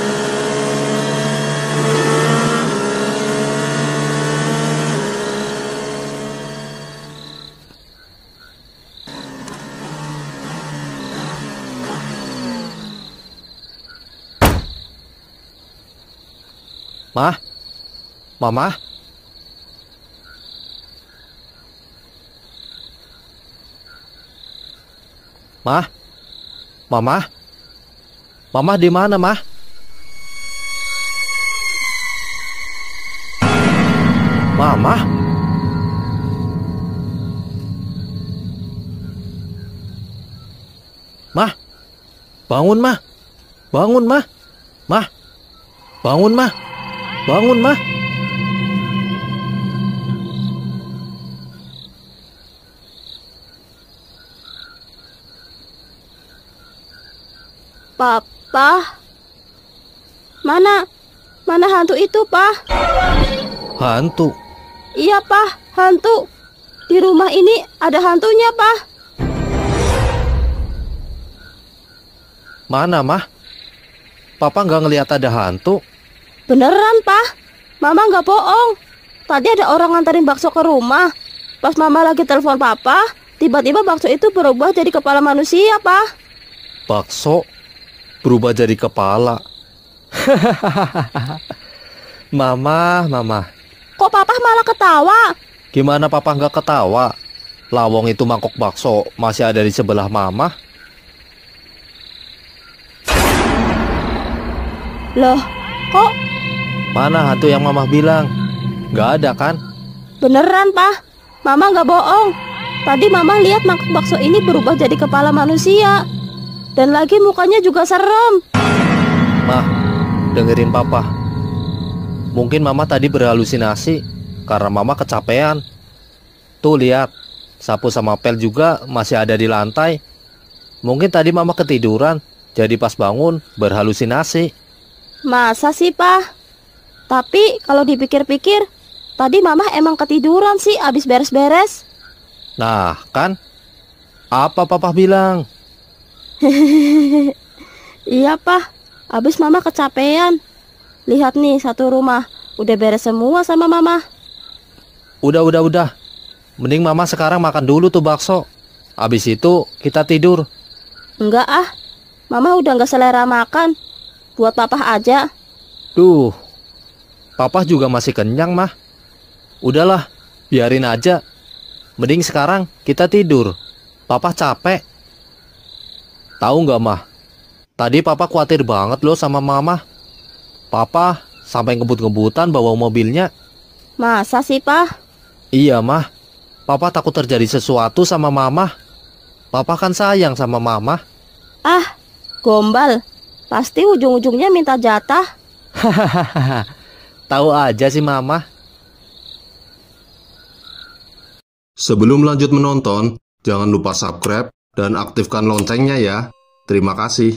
Mah? Mama? Mah? Mama? Mama di mana, Mah? Mama? Mah? Bangun, Mah. Bangun, Mah. Mah. Bangun, Mah. Bangun, Mah. Papa? Mana? Mana hantu itu, Pak? Hantu? Iya, Pak, hantu. Di rumah ini ada hantunya, Pak. Mana, Mah? Papa nggak ngelihat ada hantu. Beneran, Pak. Mama nggak bohong. Tadi ada orang nganterin bakso ke rumah. Pas Mama lagi telepon Papa, tiba-tiba bakso itu berubah jadi kepala manusia, Pak. Bakso berubah jadi kepala. Mama, Mama. Kok Papa malah ketawa? Gimana Papa nggak ketawa? Lawong itu mangkok bakso masih ada di sebelah Mama. Loh, kok Mana hantu yang Mama bilang? Nggak ada kan? beneran, Pak? Mama nggak bohong. Tadi Mama lihat mangkok bakso ini berubah jadi kepala manusia. Dan lagi mukanya juga serem. Mah, dengerin Papa. Mungkin Mama tadi berhalusinasi karena Mama kecapean. Tuh lihat, sapu sama pel juga masih ada di lantai. Mungkin tadi Mama ketiduran, jadi pas bangun berhalusinasi. Masa sih, Pak? Tapi kalau dipikir-pikir, tadi Mama emang ketiduran sih abis beres-beres. Nah, kan? Apa Papa bilang? Iya, Pak. Abis Mama kecapean. Lihat nih, satu rumah udah beres semua sama Mama. Udah, udah, udah. Mending Mama sekarang makan dulu tuh bakso. Abis itu kita tidur. Enggak ah, Mama udah nggak selera makan. Buat Papa aja. Duh, Papa juga masih kenyang, Mah. Udahlah, biarin aja. Mending sekarang kita tidur. Papa capek. Tahu nggak, Mah? Tadi Papa khawatir banget loh sama Mama. Papa sampai ngebut-ngebutan bawa mobilnya. Masa sih, Pak? Iya, Mah. Papa takut terjadi sesuatu sama Mama. Papa kan sayang sama Mama. Ah, gombal. Pasti ujung-ujungnya minta jatah. Hahaha. Tahu aja sih Mama. Sebelum lanjut menonton, jangan lupa subscribe dan aktifkan loncengnya ya. Terima kasih.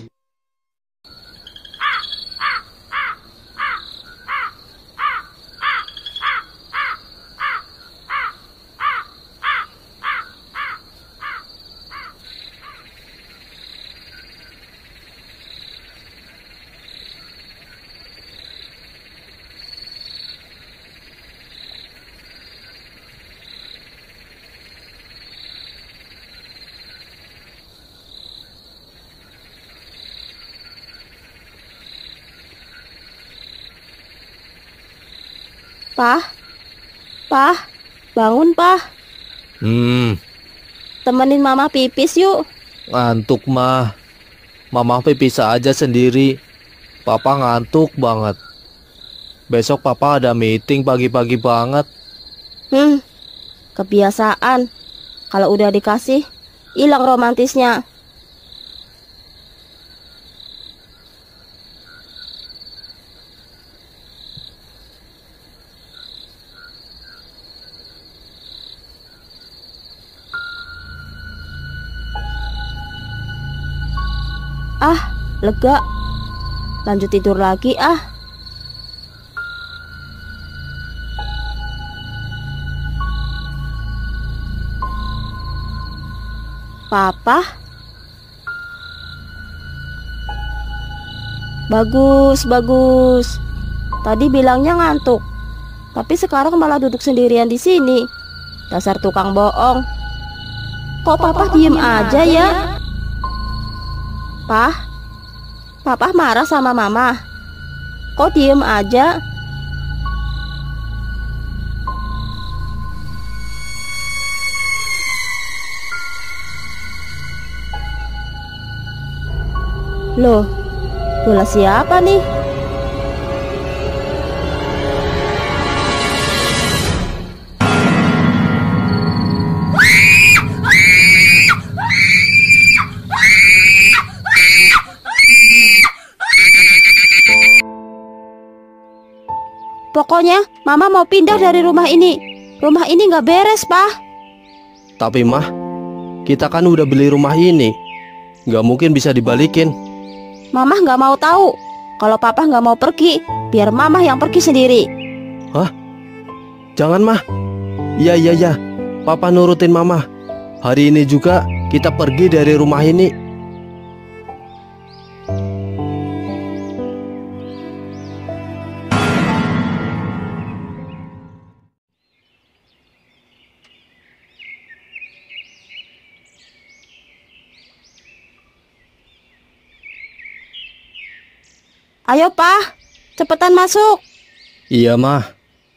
Pak, Pak, bangun, Pak. Hmm, Temenin Mama pipis yuk. ngantuk, Mah. Mama pipis aja sendiri. Papa ngantuk banget. Besok Papa ada meeting pagi-pagi banget. Hmm, Kebiasaan. Kalau udah dikasih, hilang romantisnya. Ah, lega. Lanjut tidur lagi ah. Papa? Bagus, bagus. Tadi bilangnya ngantuk, tapi sekarang malah duduk sendirian di sini. Dasar tukang bohong. Kok papa diem aja ya? Pah, papa marah sama mama. Kok diem aja? Loh, bola siapa nih? Pokoknya mama mau pindah dari rumah ini. Rumah ini nggak beres, Pak. Tapi mah, kita kan udah beli rumah ini, nggak mungkin bisa dibalikin. Mama nggak mau tahu. Kalau papa nggak mau pergi, biar mama yang pergi sendiri. Hah? Jangan mah. Iya iya iya, papa nurutin mama. Hari ini juga kita pergi dari rumah ini. Ayo, Pak. Cepetan masuk. Iya mah.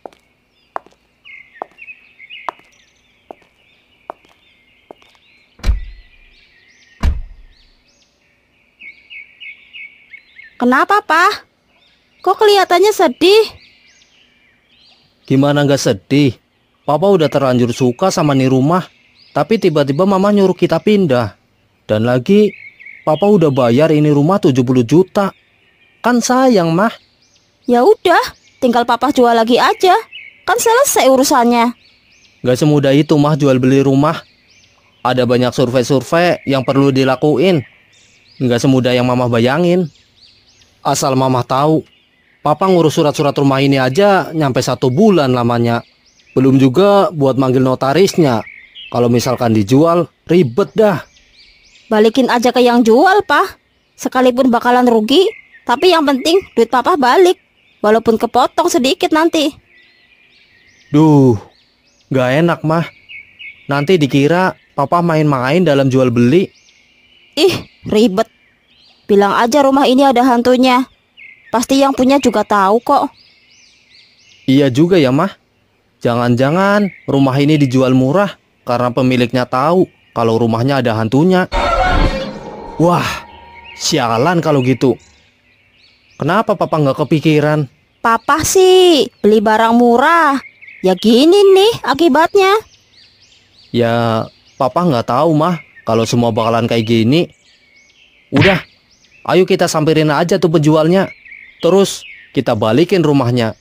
Kenapa, Pak? Kok kelihatannya sedih? Gimana nggak sedih? Papa udah terlanjur suka sama nih rumah, tapi tiba-tiba mama nyuruh kita pindah. Dan lagi, papa udah bayar ini rumah tujuh puluh juta. Kan sayang, mah. Ya udah, tinggal papa jual lagi aja. Kan selesai urusannya. Gak semudah itu, mah, jual beli rumah. Ada banyak survei-survei yang perlu dilakuin. Gak semudah yang mama bayangin. Asal mama tahu, papa ngurus surat-surat rumah ini aja nyampe satu bulan lamanya. Belum juga buat manggil notarisnya. Kalau misalkan dijual, ribet dah. Balikin aja ke yang jual, Pak. Sekalipun bakalan rugi, tapi yang penting duit papa balik. Walaupun kepotong sedikit nanti. Duh, gak enak, mah. Nanti dikira papa main-main dalam jual beli. Ih, ribet. Bilang aja rumah ini ada hantunya. Pasti yang punya juga tahu kok. Iya juga ya, mah. Jangan-jangan rumah ini dijual murah karena pemiliknya tahu kalau rumahnya ada hantunya. Wah, sialan kalau gitu. Kenapa papa nggak kepikiran? Papa sih beli barang murah. Ya gini nih akibatnya. Ya, papa nggak tahu, mah, kalau semua bakalan kayak gini. Udah, ayo kita samperin aja tuh penjualnya. Terus kita balikin rumahnya.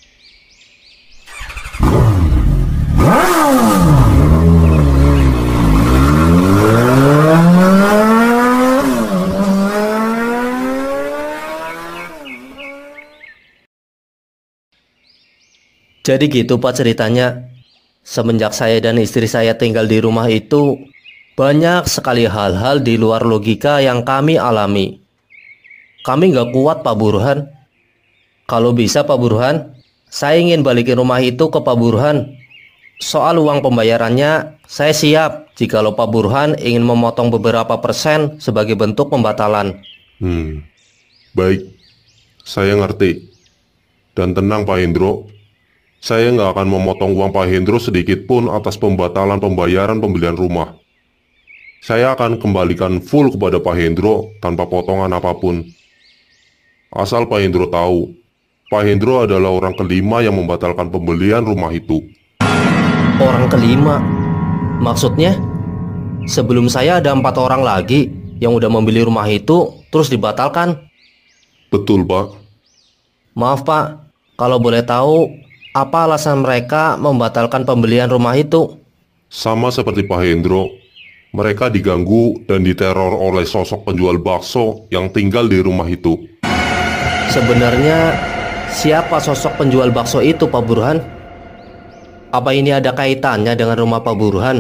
Jadi gitu, Pak, ceritanya. Semenjak saya dan istri saya tinggal di rumah itu, banyak sekali hal-hal di luar logika yang kami alami. Kami nggak kuat, Pak Burhan. Kalau bisa, Pak Burhan, saya ingin balikin rumah itu ke Pak Burhan. Soal uang pembayarannya, saya siap jikalau Pak Burhan ingin memotong beberapa persen sebagai bentuk pembatalan. Hmm, baik, saya ngerti. Dan tenang Pak Hendro, saya nggak akan memotong uang Pak Hendro sedikit pun atas pembatalan pembayaran pembelian rumah. Saya akan kembalikan full kepada Pak Hendro tanpa potongan apapun. Asal Pak Hendro tahu, Pak Hendro adalah orang kelima yang membatalkan pembelian rumah itu. Orang kelima. Maksudnya, sebelum saya ada empat orang lagi yang udah membeli rumah itu terus dibatalkan. Betul, Pak. Maaf Pak, kalau boleh tahu apa alasan mereka membatalkan pembelian rumah itu? Sama seperti Pak Hendro, mereka diganggu dan diteror oleh sosok penjual bakso yang tinggal di rumah itu. Sebenarnya siapa sosok penjual bakso itu, Pak Burhan? Apa ini ada kaitannya dengan rumah Pak Burhan?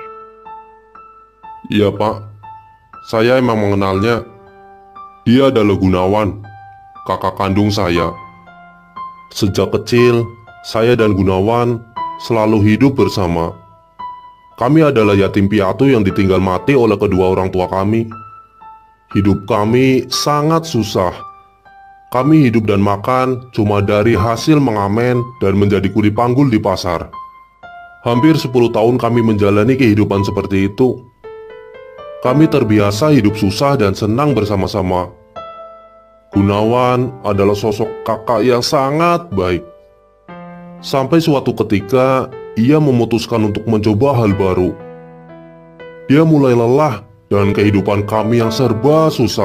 Iya, Pak. Saya emang mengenalnya. Dia adalah Gunawan, kakak kandung saya. Sejak kecil, saya dan Gunawan selalu hidup bersama. Kami adalah yatim piatu yang ditinggal mati oleh kedua orang tua kami. Hidup kami sangat susah. Kami hidup dan makan cuma dari hasil mengamen dan menjadi kuli panggul di pasar. Hampir sepuluh tahun kami menjalani kehidupan seperti itu. Kami terbiasa hidup susah dan senang bersama-sama. Gunawan adalah sosok kakak yang sangat baik. Sampai suatu ketika, ia memutuskan untuk mencoba hal baru. Dia mulai lelah dengan kehidupan kami yang serba susah.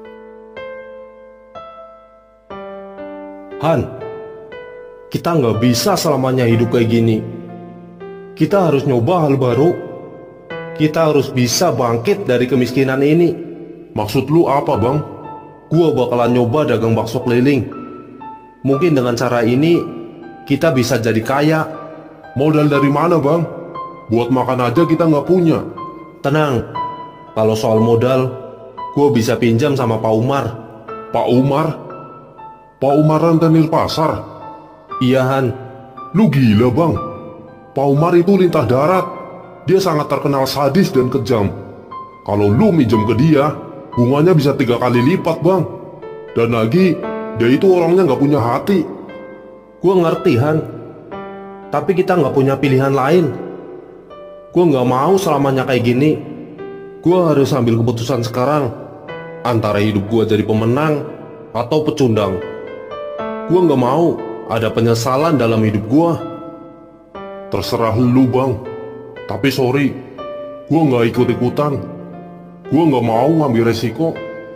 Han, kita nggak bisa selamanya hidup kayak gini. Kita harus nyoba hal baru. Kita harus bisa bangkit dari kemiskinan ini. Maksud lu apa, Bang? Gua bakalan nyoba dagang bakso keliling. Mungkin dengan cara ini kita bisa jadi kaya. Modal dari mana, Bang? Buat makan aja kita nggak punya. Tenang, kalau soal modal, gua bisa pinjam sama Pak Umar. Pak Umar? Pak Umar rentenir pasar? Iya, Han. Lu gila, Bang. Pak Umar itu lintah darat. Dia sangat terkenal sadis dan kejam. Kalau lu minjem ke dia, bunganya bisa tiga kali lipat, Bang. Dan lagi, dia itu orangnya nggak punya hati. Gua ngerti, Han. Tapi kita nggak punya pilihan lain. Gua nggak mau selamanya kayak gini. Gua harus ambil keputusan sekarang. Antara hidup gua jadi pemenang atau pecundang. Gua nggak mau ada penyesalan dalam hidup gua. Terserah lu, Bang. Tapi sorry, gua nggak ikut-ikutan. Gua nggak mau ngambil resiko.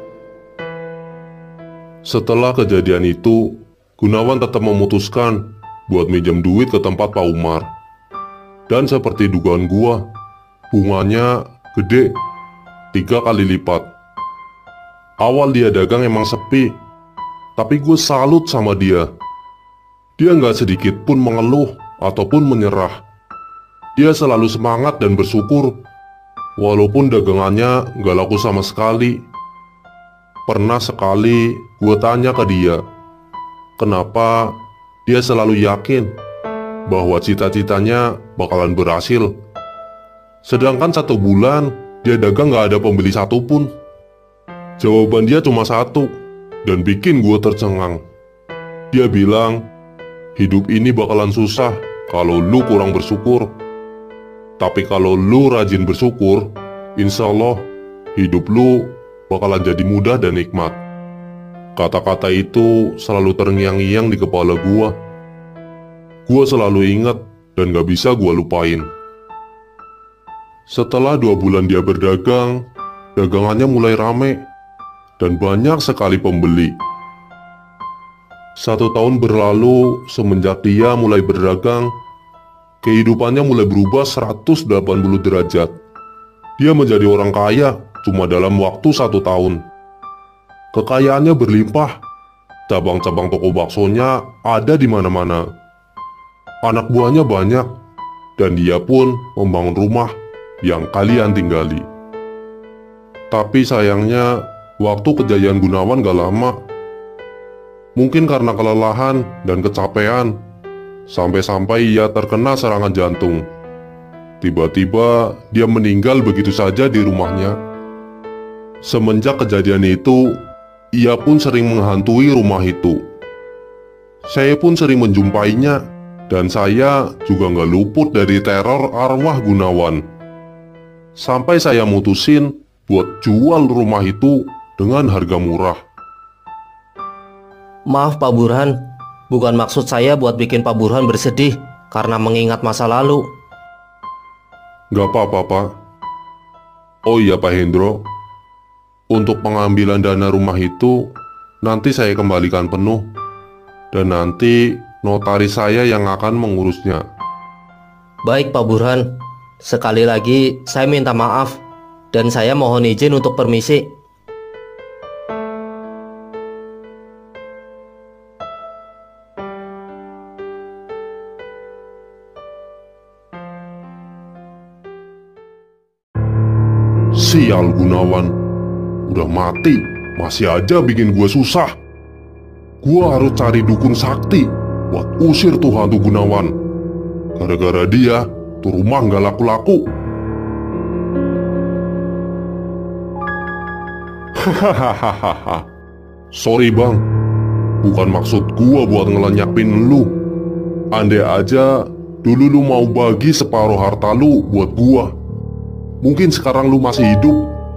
Setelah kejadian itu, Gunawan tetap memutuskan buat minjem duit ke tempat Pak Umar. Dan seperti dugaan gua, bunganya gede, tiga kali lipat. Awal dia dagang emang sepi, tapi gue salut sama dia. Dia nggak sedikit pun mengeluh ataupun menyerah. Dia selalu semangat dan bersyukur, walaupun dagangannya nggak laku sama sekali. Pernah sekali gue tanya ke dia, kenapa dia selalu yakin bahwa cita-citanya bakalan berhasil. Sedangkan satu bulan dia dagang gak ada pembeli satupun. Jawaban dia cuma satu, dan bikin gue tercengang. Dia bilang, hidup ini bakalan susah kalau lu kurang bersyukur. Tapi kalau lu rajin bersyukur, insya Allah hidup lu bakalan jadi mudah dan nikmat. Kata-kata itu selalu terngiang-ngiang di kepala gua. Gua selalu ingat dan gak bisa gua lupain. Setelah dua bulan dia berdagang, dagangannya mulai rame dan banyak sekali pembeli. Satu tahun berlalu semenjak dia mulai berdagang, kehidupannya mulai berubah seratus delapan puluh derajat. Dia menjadi orang kaya cuma dalam waktu satu tahun. Kekayaannya berlimpah, cabang-cabang toko baksonya ada di mana-mana. Anak buahnya banyak, dan dia pun membangun rumah yang kalian tinggali. Tapi sayangnya, waktu kejayaan Gunawan gak lama. Mungkin karena kelelahan dan kecapean, sampai-sampai ia terkena serangan jantung. Tiba-tiba dia meninggal begitu saja di rumahnya. Semenjak kejadian itu, ia pun sering menghantui rumah itu. Saya pun sering menjumpainya, dan saya juga nggak luput dari teror arwah Gunawan. Sampai saya mutusin buat jual rumah itu dengan harga murah. Maaf Pak Burhan, bukan maksud saya buat bikin Pak Burhan bersedih karena mengingat masa lalu. Gak apa-apa, Pak. Oh iya, Pak Hendro. Untuk pengambilan dana rumah itu nanti saya kembalikan penuh. Dan nanti notaris saya yang akan mengurusnya. Baik Pak Burhan, sekali lagi saya minta maaf dan saya mohon izin untuk permisi. Sial Gunawan, udah mati masih aja bikin gue susah. Gue harus cari dukun sakti buat usir tuh hantu Gunawan. Gara-gara dia tuh rumah nggak laku-laku. Hahaha. Sorry bang, bukan maksud gua buat ngelenyapin lu. Andai aja dulu lu mau bagi separuh harta lu buat gua, mungkin sekarang lu masih hidup.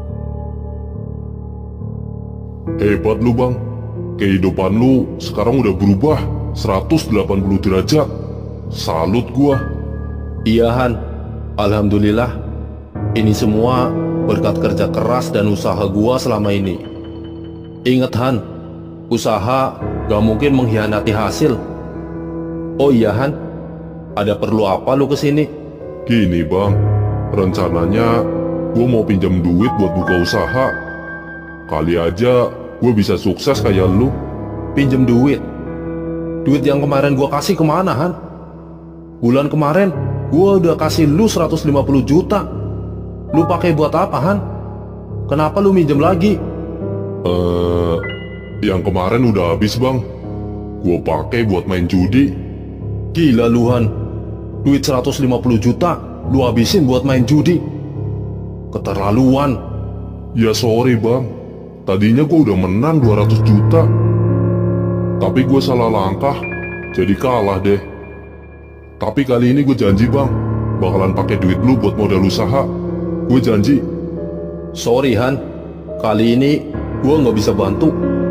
Hebat lu bang, kehidupan lu sekarang udah berubah seratus delapan puluh derajat. Salut gua. Iya Han, alhamdulillah. Ini semua berkat kerja keras dan usaha gua selama ini. Ingat Han, usaha gak mungkin mengkhianati hasil. Oh iya Han, ada perlu apa lu kesini? Gini bang, rencananya gua mau pinjam duit buat buka usaha. Kali aja gua bisa sukses kayak lu. Pinjem duit? Duit yang kemarin gua kasih kemana Han? Bulan kemarin gua udah kasih lu seratus lima puluh juta. Lu pakai buat apa Han? Kenapa lu minjem lagi? Eh, uh, yang kemarin udah habis bang. Gua pakai buat main judi. Gila lu Han, duit seratus lima puluh juta lu habisin buat main judi. Keterlaluan. Ya sorry bang, tadinya gua udah menang dua ratus juta. Tapi gua salah langkah, jadi kalah deh. Tapi kali ini gue janji bang, bakalan pakai duit lu buat modal usaha. Gue janji. Sorry Han, kali ini gue nggak bisa bantu.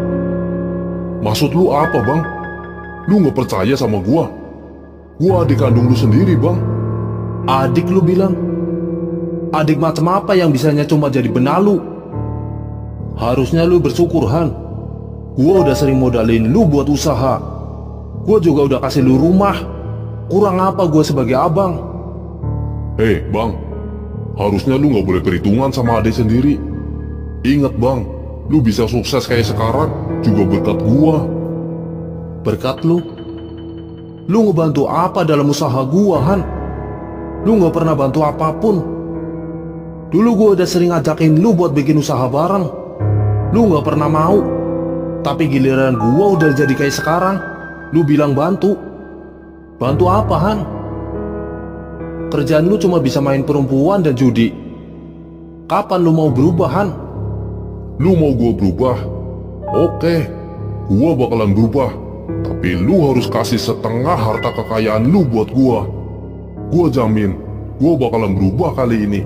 Maksud lu apa bang? Lu nggak percaya sama gue? Gue adik kandung lu sendiri bang. Adik lu bilang? Adik macam apa yang bisanya cuma jadi benalu? Harusnya lu bersyukur Han. Gue udah sering modalin lu buat usaha. Gue juga udah kasih lu rumah. Kurang apa gue sebagai abang? Hei bang, harusnya lu gak boleh perhitungan sama adik sendiri. Ingat bang, lu bisa sukses kayak sekarang juga berkat gua. Berkat lu? Lu ngebantu apa dalam usaha gua Han? Lu gak pernah bantu apapun. Dulu gua udah sering ngajakin lu buat bikin usaha bareng. Lu gak pernah mau. Tapi giliran gua udah jadi kayak sekarang, lu bilang bantu. Bantu apa Han? Kerjaan lu cuma bisa main perempuan dan judi. Kapan lu mau berubah Han? Lu mau gua berubah? Oke, gua bakalan berubah. Tapi lu harus kasih setengah harta kekayaan lu buat gua. Gua jamin, gua bakalan berubah kali ini.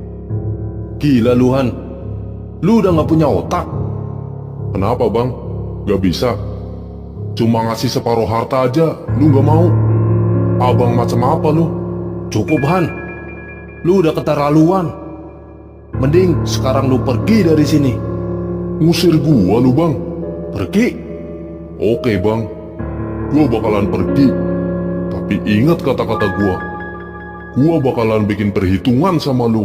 Gila lu Han, lu udah gak punya otak. Kenapa bang? Gak bisa. Cuma ngasih separuh harta aja lu gak mau. Abang macam apa lu? Cukup Han, lu udah keterlaluan. Mending sekarang lu pergi dari sini. Ngusir gua lu bang? Pergi? Oke bang, gua bakalan pergi. Tapi ingat kata-kata gua. Gua bakalan bikin perhitungan sama lu.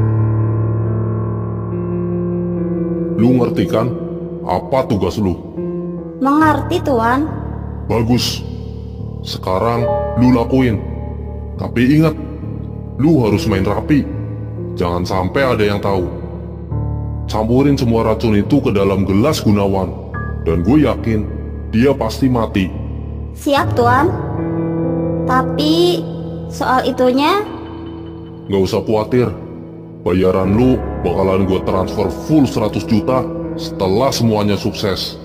Lu ngerti kan? Apa tugas lu? Mengerti Tuan. Bagus. Sekarang lu lakuin. Tapi ingat, lu harus main rapi. Jangan sampai ada yang tahu. Campurin semua racun itu ke dalam gelas Gunawan. Dan gue yakin dia pasti mati. Siap Tuan. Tapi soal itunya? Gak usah khawatir. Bayaran lu bakalan gue transfer full seratus juta setelah semuanya sukses.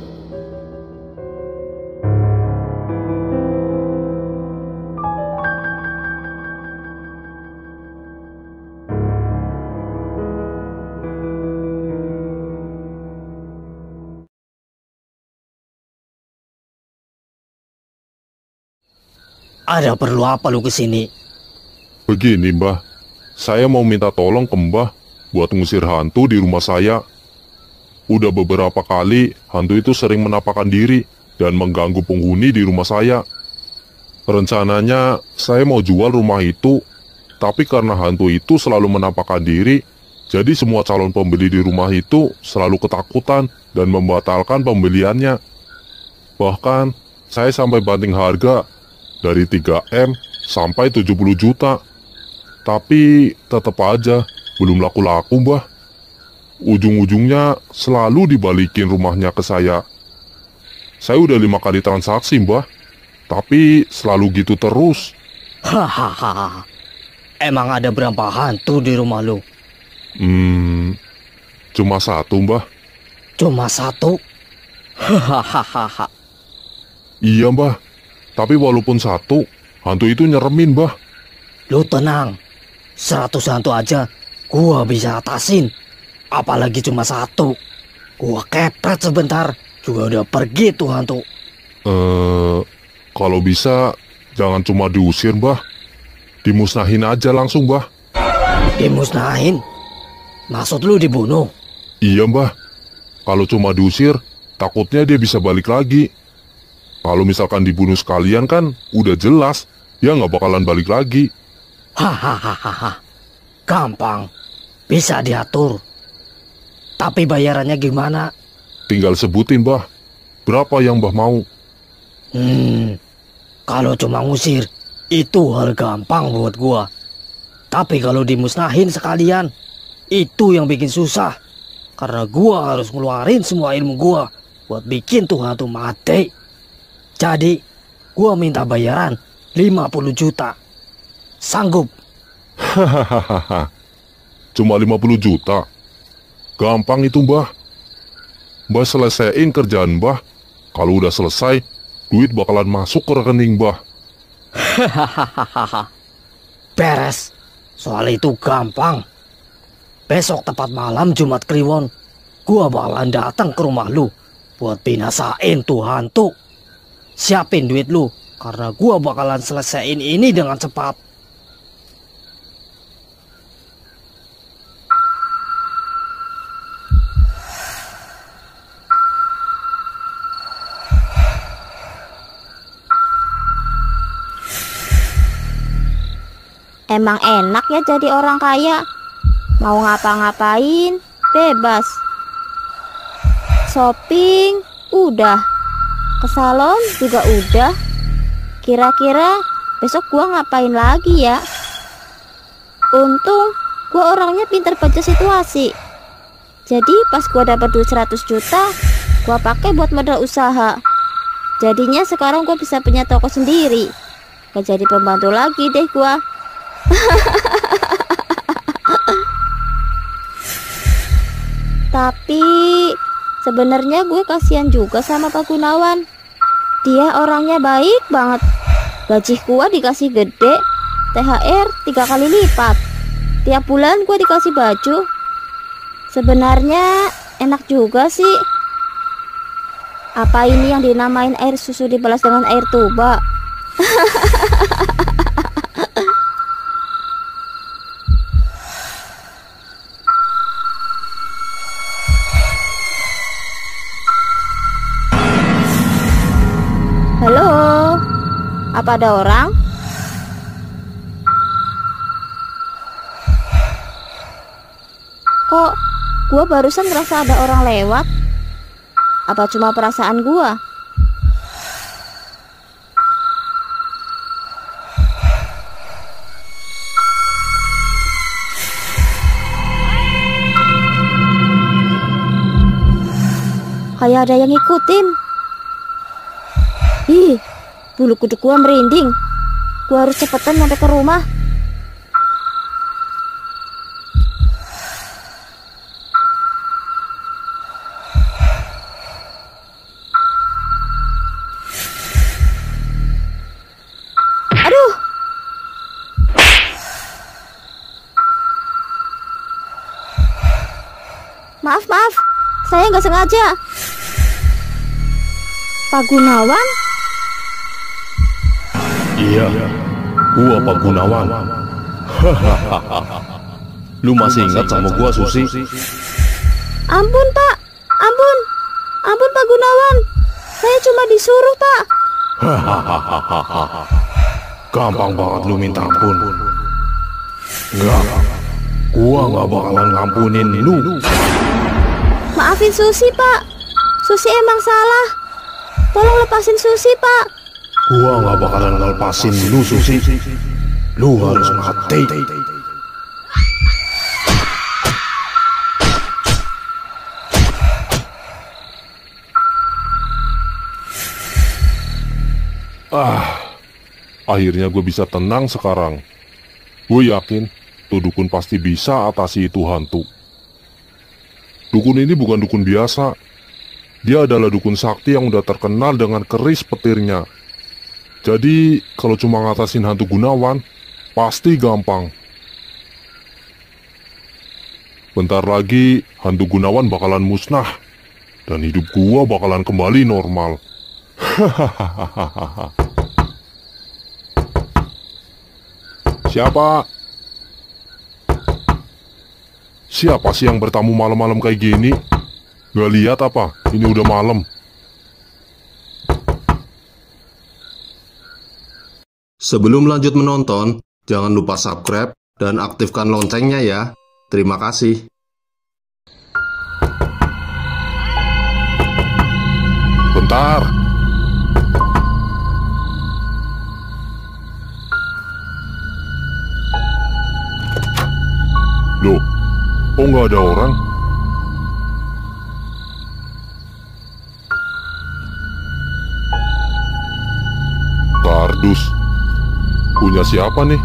Ada perlu apa lu kesini? Begini mbah, saya mau minta tolong ke Mbah buat ngusir hantu di rumah saya. Udah beberapa kali hantu itu sering menampakkan diri dan mengganggu penghuni di rumah saya. Rencananya saya mau jual rumah itu, tapi karena hantu itu selalu menampakkan diri, jadi semua calon pembeli di rumah itu selalu ketakutan dan membatalkan pembeliannya. Bahkan saya sampai banting harga dari tiga M sampai tujuh puluh juta. Tapi tetap aja belum laku-laku, Mbah. Ujung-ujungnya selalu dibalikin rumahnya ke saya. Saya udah lima kali transaksi, Mbah, tapi selalu gitu terus. Hahaha. Emang ada berapa hantu di rumah lu? Hmm, cuma satu, Mbah. Cuma satu? Hahaha. Iya, Mbah. Tapi walaupun satu, hantu itu nyeremin, Mbah. Lu tenang. Seratus hantu aja gua bisa atasin. Apalagi cuma satu. Gua kepret sebentar juga udah pergi tuh hantu. Eh, kalau bisa jangan cuma diusir, Mbah. Dimusnahin aja langsung, Mbah. Dimusnahin? Maksud lu dibunuh? Iya, Mbah. Kalau cuma diusir, takutnya dia bisa balik lagi. Kalau misalkan dibunuh sekalian kan udah jelas dia nggak bakalan balik lagi. Hahaha. Gampang. Bisa diatur. Tapi bayarannya gimana? Tinggal sebutin, Mbah. Berapa yang Mbah mau? Hmm, kalau cuma ngusir, itu hal gampang buat gua. Tapi kalau dimusnahin sekalian, itu yang bikin susah. Karena gua harus ngeluarin semua ilmu gua buat bikin tuh hantu mati. Jadi, gua minta bayaran lima puluh juta. Sanggup? Hahaha. Cuma lima puluh juta. Gampang itu, Mbah. Mbah selesaiin kerjaan Mbah. Kalau udah selesai, duit bakalan masuk ke rekening Mbah. Hahaha. Beres. Soal itu gampang. Besok tepat malam Jumat Kliwon, gua bakalan datang ke rumah lu buat binasain tuh hantu. Siapin duit lu, karena gua bakalan selesaiin ini dengan cepat. Emang enak ya jadi orang kaya. Mau ngapa-ngapain bebas. Shopping udah, ke salon juga udah. Kira-kira besok gua ngapain lagi ya? Untung gua orangnya pintar baca situasi. Jadi pas gua dapat duit seratus juta, gua pakai buat modal usaha. Jadinya sekarang gua bisa punya toko sendiri. Gak jadi pembantu lagi deh gua. Tapi sebenarnya gue kasihan juga sama Pak Gunawan. Dia orangnya baik banget. Gaji gue dikasih gede, T H R tiga kali lipat. Tiap bulan gue dikasih baju. Sebenarnya enak juga sih. Apa ini yang dinamain air susu dibalas dengan air tuba? Halo, apa ada orang? Kok gua barusan ngerasa ada orang lewat? Apa cuma perasaan gua? Kayak ada yang ngikutin. Ih, bulu kuduk gua merinding. Gua harus cepetan sampai ke rumah. Aduh. Maaf, maaf. Saya nggak sengaja. Pak Gunawan? Iya, gua Pak Gunawan. Hahaha. Lu masih ingat sama gua, Susi? Ampun Pak, ampun, ampun Pak Gunawan. Saya cuma disuruh Pak. Hahaha. Gampang banget lu minta ampun. Enggak, gua nggak bakalan ngampunin lu. Maafin Susi Pak, Susi emang salah. Tolong lepasin Susi Pak. Gua nggak bakalan ngelepasin lu, Susi. Lu harus mati. Ah, akhirnya gue bisa tenang sekarang. Gue yakin tuh dukun pasti bisa atasi itu hantu. Dukun ini bukan dukun biasa. Dia adalah dukun sakti yang udah terkenal dengan keris petirnya. Jadi kalau cuma ngatasin hantu Gunawan, pasti gampang. Bentar lagi hantu Gunawan bakalan musnah dan hidup gua bakalan kembali normal. Hahaha. Siapa? Siapa sih yang bertamu malam-malam kayak gini? Gak lihat apa? Ini udah malam. Sebelum lanjut menonton, jangan lupa subscribe dan aktifkan loncengnya ya. Terima kasih. Bentar. Loh, kok nggak ada orang? Kardus. Punya siapa nih?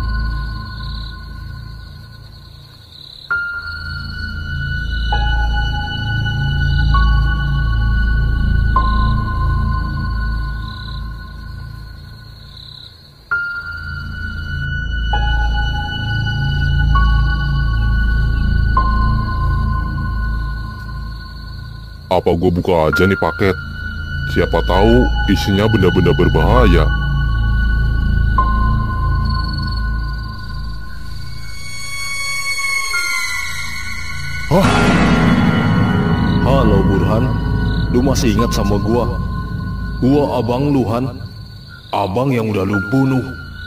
Apa gue buka aja nih paket? Siapa tahu isinya benda-benda berbahaya. Hah? Halo Burhan, lu masih ingat sama gua? Gua abang lu, Han. Abang yang udah lu bunuh.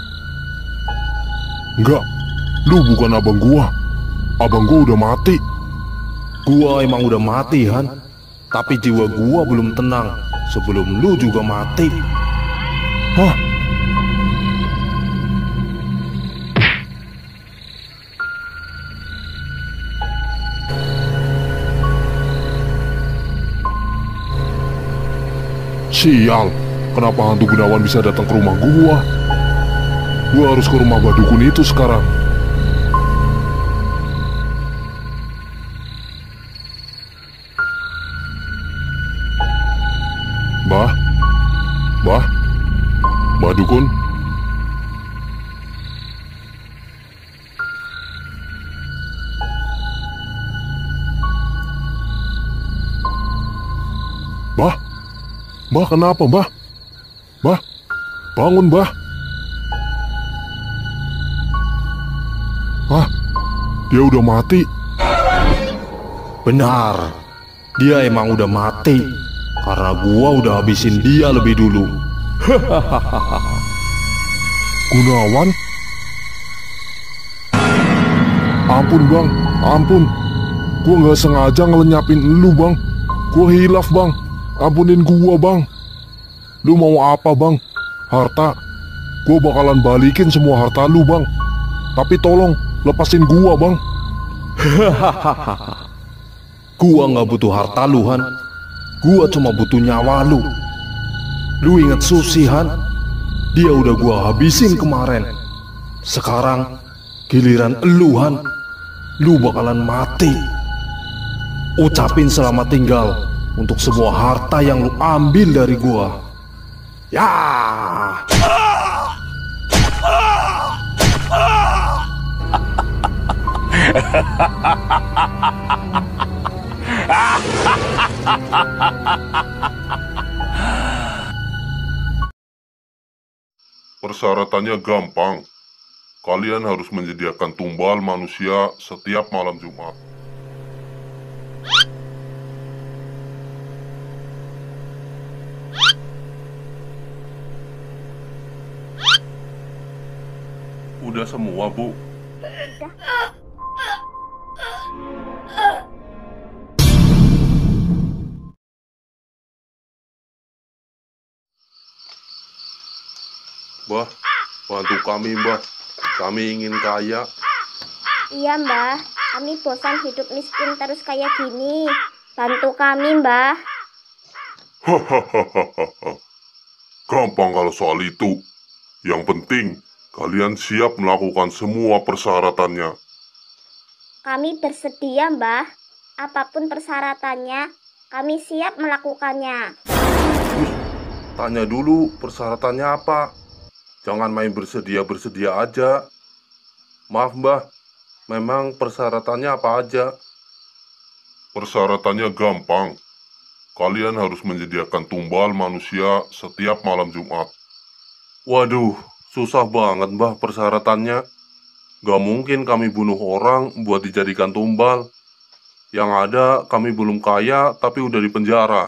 Enggak, lu bukan abang gua. Abang gua udah mati. Gua emang udah mati, Han. Tapi jiwa gua belum tenang sebelum lu juga mati. Hah? Sial, kenapa hantu Gunawan bisa datang ke rumah gua? Gua harus ke rumah Badukun itu sekarang. Bah, bah, Badukun. Bah, Bah, kenapa, Bah? Bah, bangun, Bah. Ah, dia udah mati. Benar, dia emang udah mati. Karena gua udah habisin dia lebih dulu. Gunawan? Ampun, Bang. Ampun. Gua nggak sengaja ngelenyapin lu, Bang. Gua hilaf, Bang. Ampunin gua, Bang. Lu mau apa, Bang? Harta? Gua bakalan balikin semua harta lu, Bang. Tapi tolong lepasin gua, Bang. Gua nggak butuh harta lu, Han. Gua cuma butuh nyawa lu. Lu inget Susi, Han? Dia udah gua habisin kemarin. Sekarang giliran lu, Han. Lu bakalan mati. Ucapin selamat tinggal untuk semua harta yang lu ambil dari gua. Ya. Persyaratannya gampang. kalian harus menyediakan tumbal manusia setiap malam Jumat. Udah semua, Bu? Mbah, bantu kami, Mbah. Kami ingin kaya. Iya, Mbah. Kami bosan hidup miskin terus kayak gini. Bantu kami, Mbah. Hahaha. Gampang kalau soal itu. Yang penting, kalian siap melakukan semua persyaratannya. Kami bersedia, Mbah. Apapun persyaratannya, kami siap melakukannya. Tanya dulu persyaratannya apa. Jangan main bersedia-bersedia aja. Maaf, Mbah. Memang persyaratannya apa aja? Persyaratannya gampang. Kalian harus menyediakan tumbal manusia setiap malam Jumat. Waduh, susah banget, Mbah, persyaratannya. Gak mungkin kami bunuh orang buat dijadikan tumbal. Yang ada kami belum kaya tapi udah di penjara.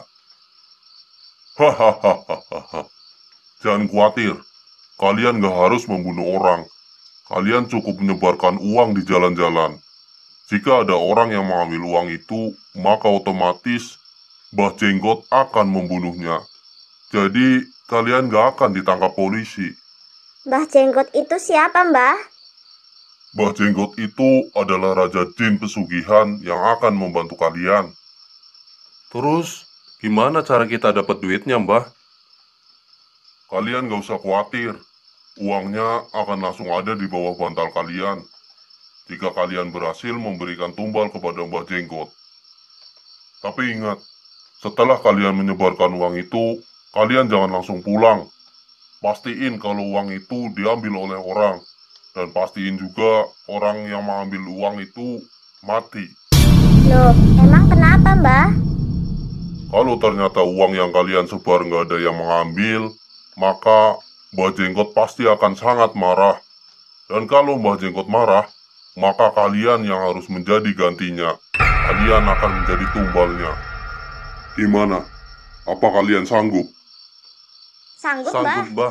Hahaha. Jangan khawatir. Kalian gak harus membunuh orang. Kalian cukup menyebarkan uang di jalan-jalan. Jika ada orang yang mengambil uang itu, maka otomatis Mbah Jenggot akan membunuhnya. Jadi, kalian gak akan ditangkap polisi. Mbah Jenggot itu siapa, Mbah? Mbah Jenggot itu adalah Raja Jin pesugihan yang akan membantu kalian. Terus, gimana cara kita dapat duitnya, Mbah? Kalian gak usah khawatir. Uangnya akan langsung ada di bawah bantal kalian. Jika kalian berhasil memberikan tumbal kepada Mbah Jenggot. Tapi ingat, setelah kalian menyebarkan uang itu, kalian jangan langsung pulang. Pastiin kalau uang itu diambil oleh orang. Dan pastiin juga orang yang mengambil uang itu mati. Loh, emang kenapa, Mbah? Kalau ternyata uang yang kalian sebar nggak ada yang mengambil, maka Mbah Jenggot pasti akan sangat marah. Dan kalau Mbah Jenggot marah, maka kalian yang harus menjadi gantinya. Kalian akan menjadi tumbalnya. Gimana? Apa kalian sanggup? Sanggup, Sanggup, Mbah.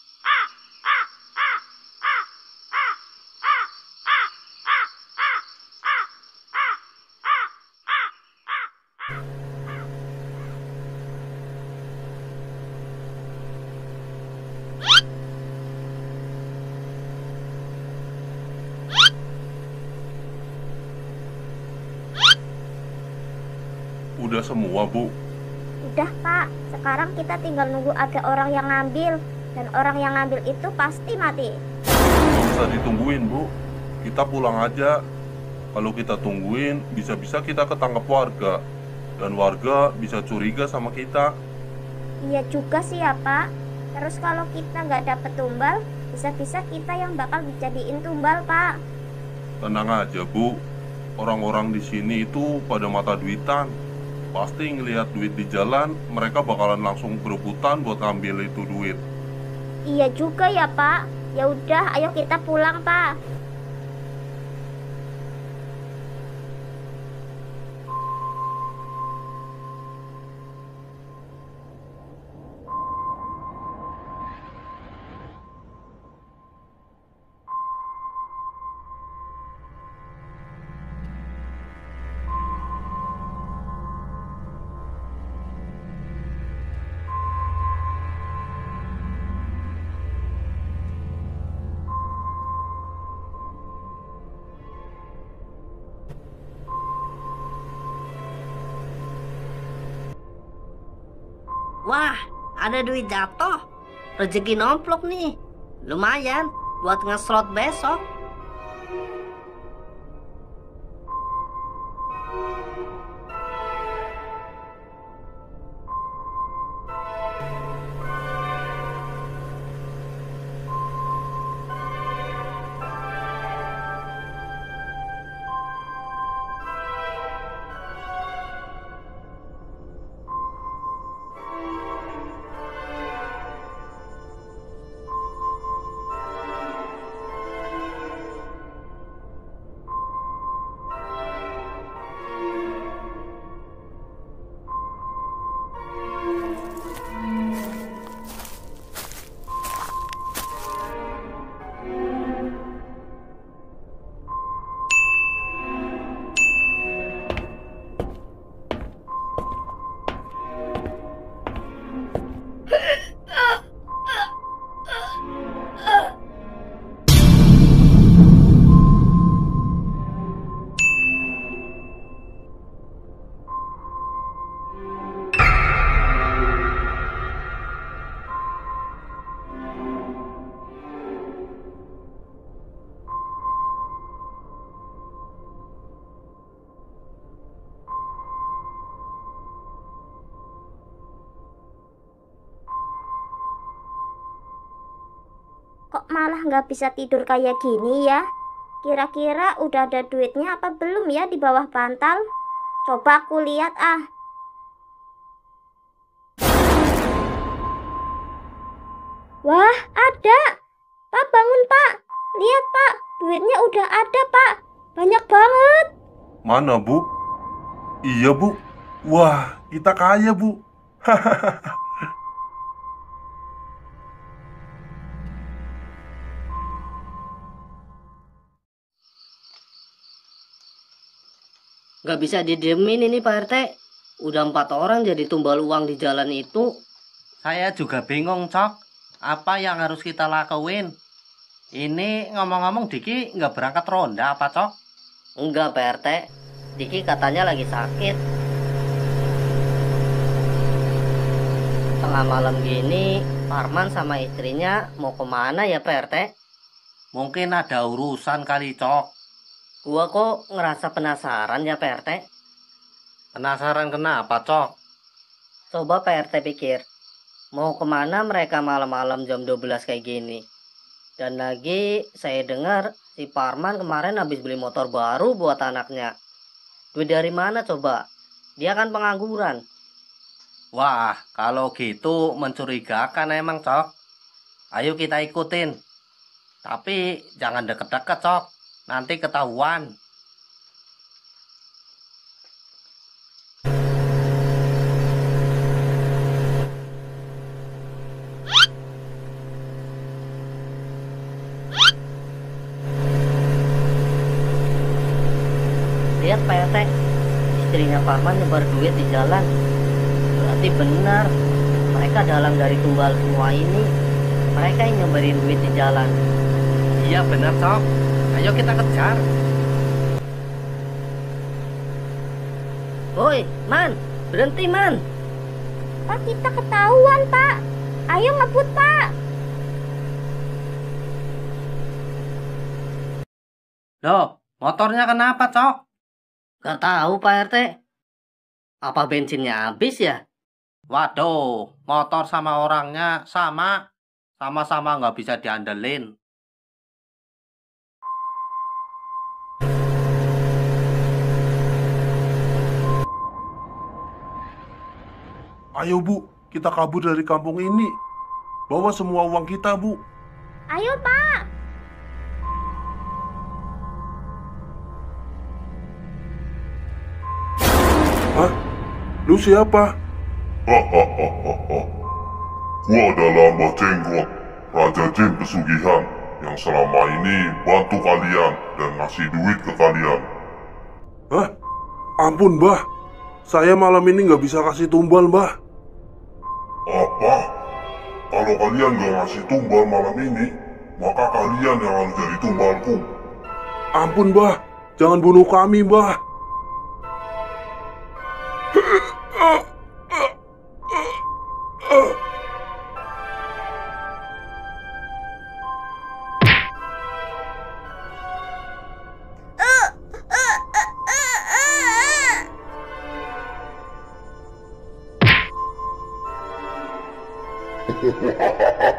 Udah semua, Bu? Udah, Pak. Sekarang kita tinggal nunggu ada orang yang ngambil. Dan orang yang ngambil itu pasti mati. Nggak usah ditungguin, Bu. Kita pulang aja. Kalau kita tungguin, bisa-bisa kita ketangkep warga. Dan warga bisa curiga sama kita. Iya juga sih ya, Pak. Terus kalau kita nggak dapet tumbal, bisa-bisa kita yang bakal dijadiin tumbal, Pak. Tenang aja, Bu. Orang-orang di sini itu pada mata duitan. Pasti ngelihat duit di jalan, mereka bakalan langsung berebutan buat ngambil itu duit. Iya juga ya, Pak. Ya udah, ayo kita pulang, Pak. Wah, ada duit jatuh. Rezeki nomplok nih. Lumayan buat nge-slot besok. kok malah nggak bisa tidur kayak gini ya? Kira-kira udah ada duitnya apa belum ya di bawah bantal? Coba aku lihat ah. Wah, ada. Pak, bangun Pak. Lihat Pak, duitnya udah ada Pak. Banyak banget. Mana Bu? Iya Bu. Wah, kita kaya Bu. Gak bisa didiemin ini Pak R T. Udah empat orang jadi tumbal uang di jalan itu. Saya juga bingung, Cok. Apa yang harus kita lakuin? Ini ngomong-ngomong Diki nggak berangkat ronda apa, Cok? Enggak Pak R T. Diki katanya lagi sakit. Tengah malam gini, Parman sama istrinya mau kemana ya Pak R T? Mungkin ada urusan kali, Cok. Gua kok ngerasa penasaran ya Pak R T. Penasaran kenapa, Cok? Coba Pak R T pikir, mau kemana mereka malam-malam jam dua belas kayak gini? Dan lagi saya dengar si Parman kemarin habis beli motor baru buat anaknya. Duit dari mana coba? Dia kan pengangguran. Wah, kalau gitu mencurigakan emang, Cok. Ayo kita ikutin. Tapi jangan deket-deket, Cok. Nanti ketahuan. Lihat Pak R T, istrinya Parman nyebar duit di jalan. Berarti benar, mereka dalang dari tumbal semua ini. Mereka yang nyebarin duit di jalan. Iya benar, Cok. Ayo kita kejar. Woi, Man, berhenti Man. Pak, kita ketahuan Pak. Ayo ngebut Pak. Loh, motornya kenapa, Cok? Gak tahu Pak R T. Apa bensinnya habis ya? Waduh, motor sama orangnya sama. Sama-sama nggak bisa diandelin. Ayo Bu, kita kabur dari kampung ini. Bawa semua uang kita Bu. Ayo Pak. Hah? Lu siapa? Hahaha. Gua adalah Mbah Jenggot, Raja Jin Pesugihan yang selama ini bantu kalian dan ngasih duit ke kalian. Hah? Ampun Mbah, saya malam ini nggak bisa kasih tumbal Mbah. Apa? Kalau kalian gak ngasih tumbal malam ini, maka kalian yang harus jadi tumbalku. Ampun Mbah, jangan bunuh kami Mbah. Hahaha.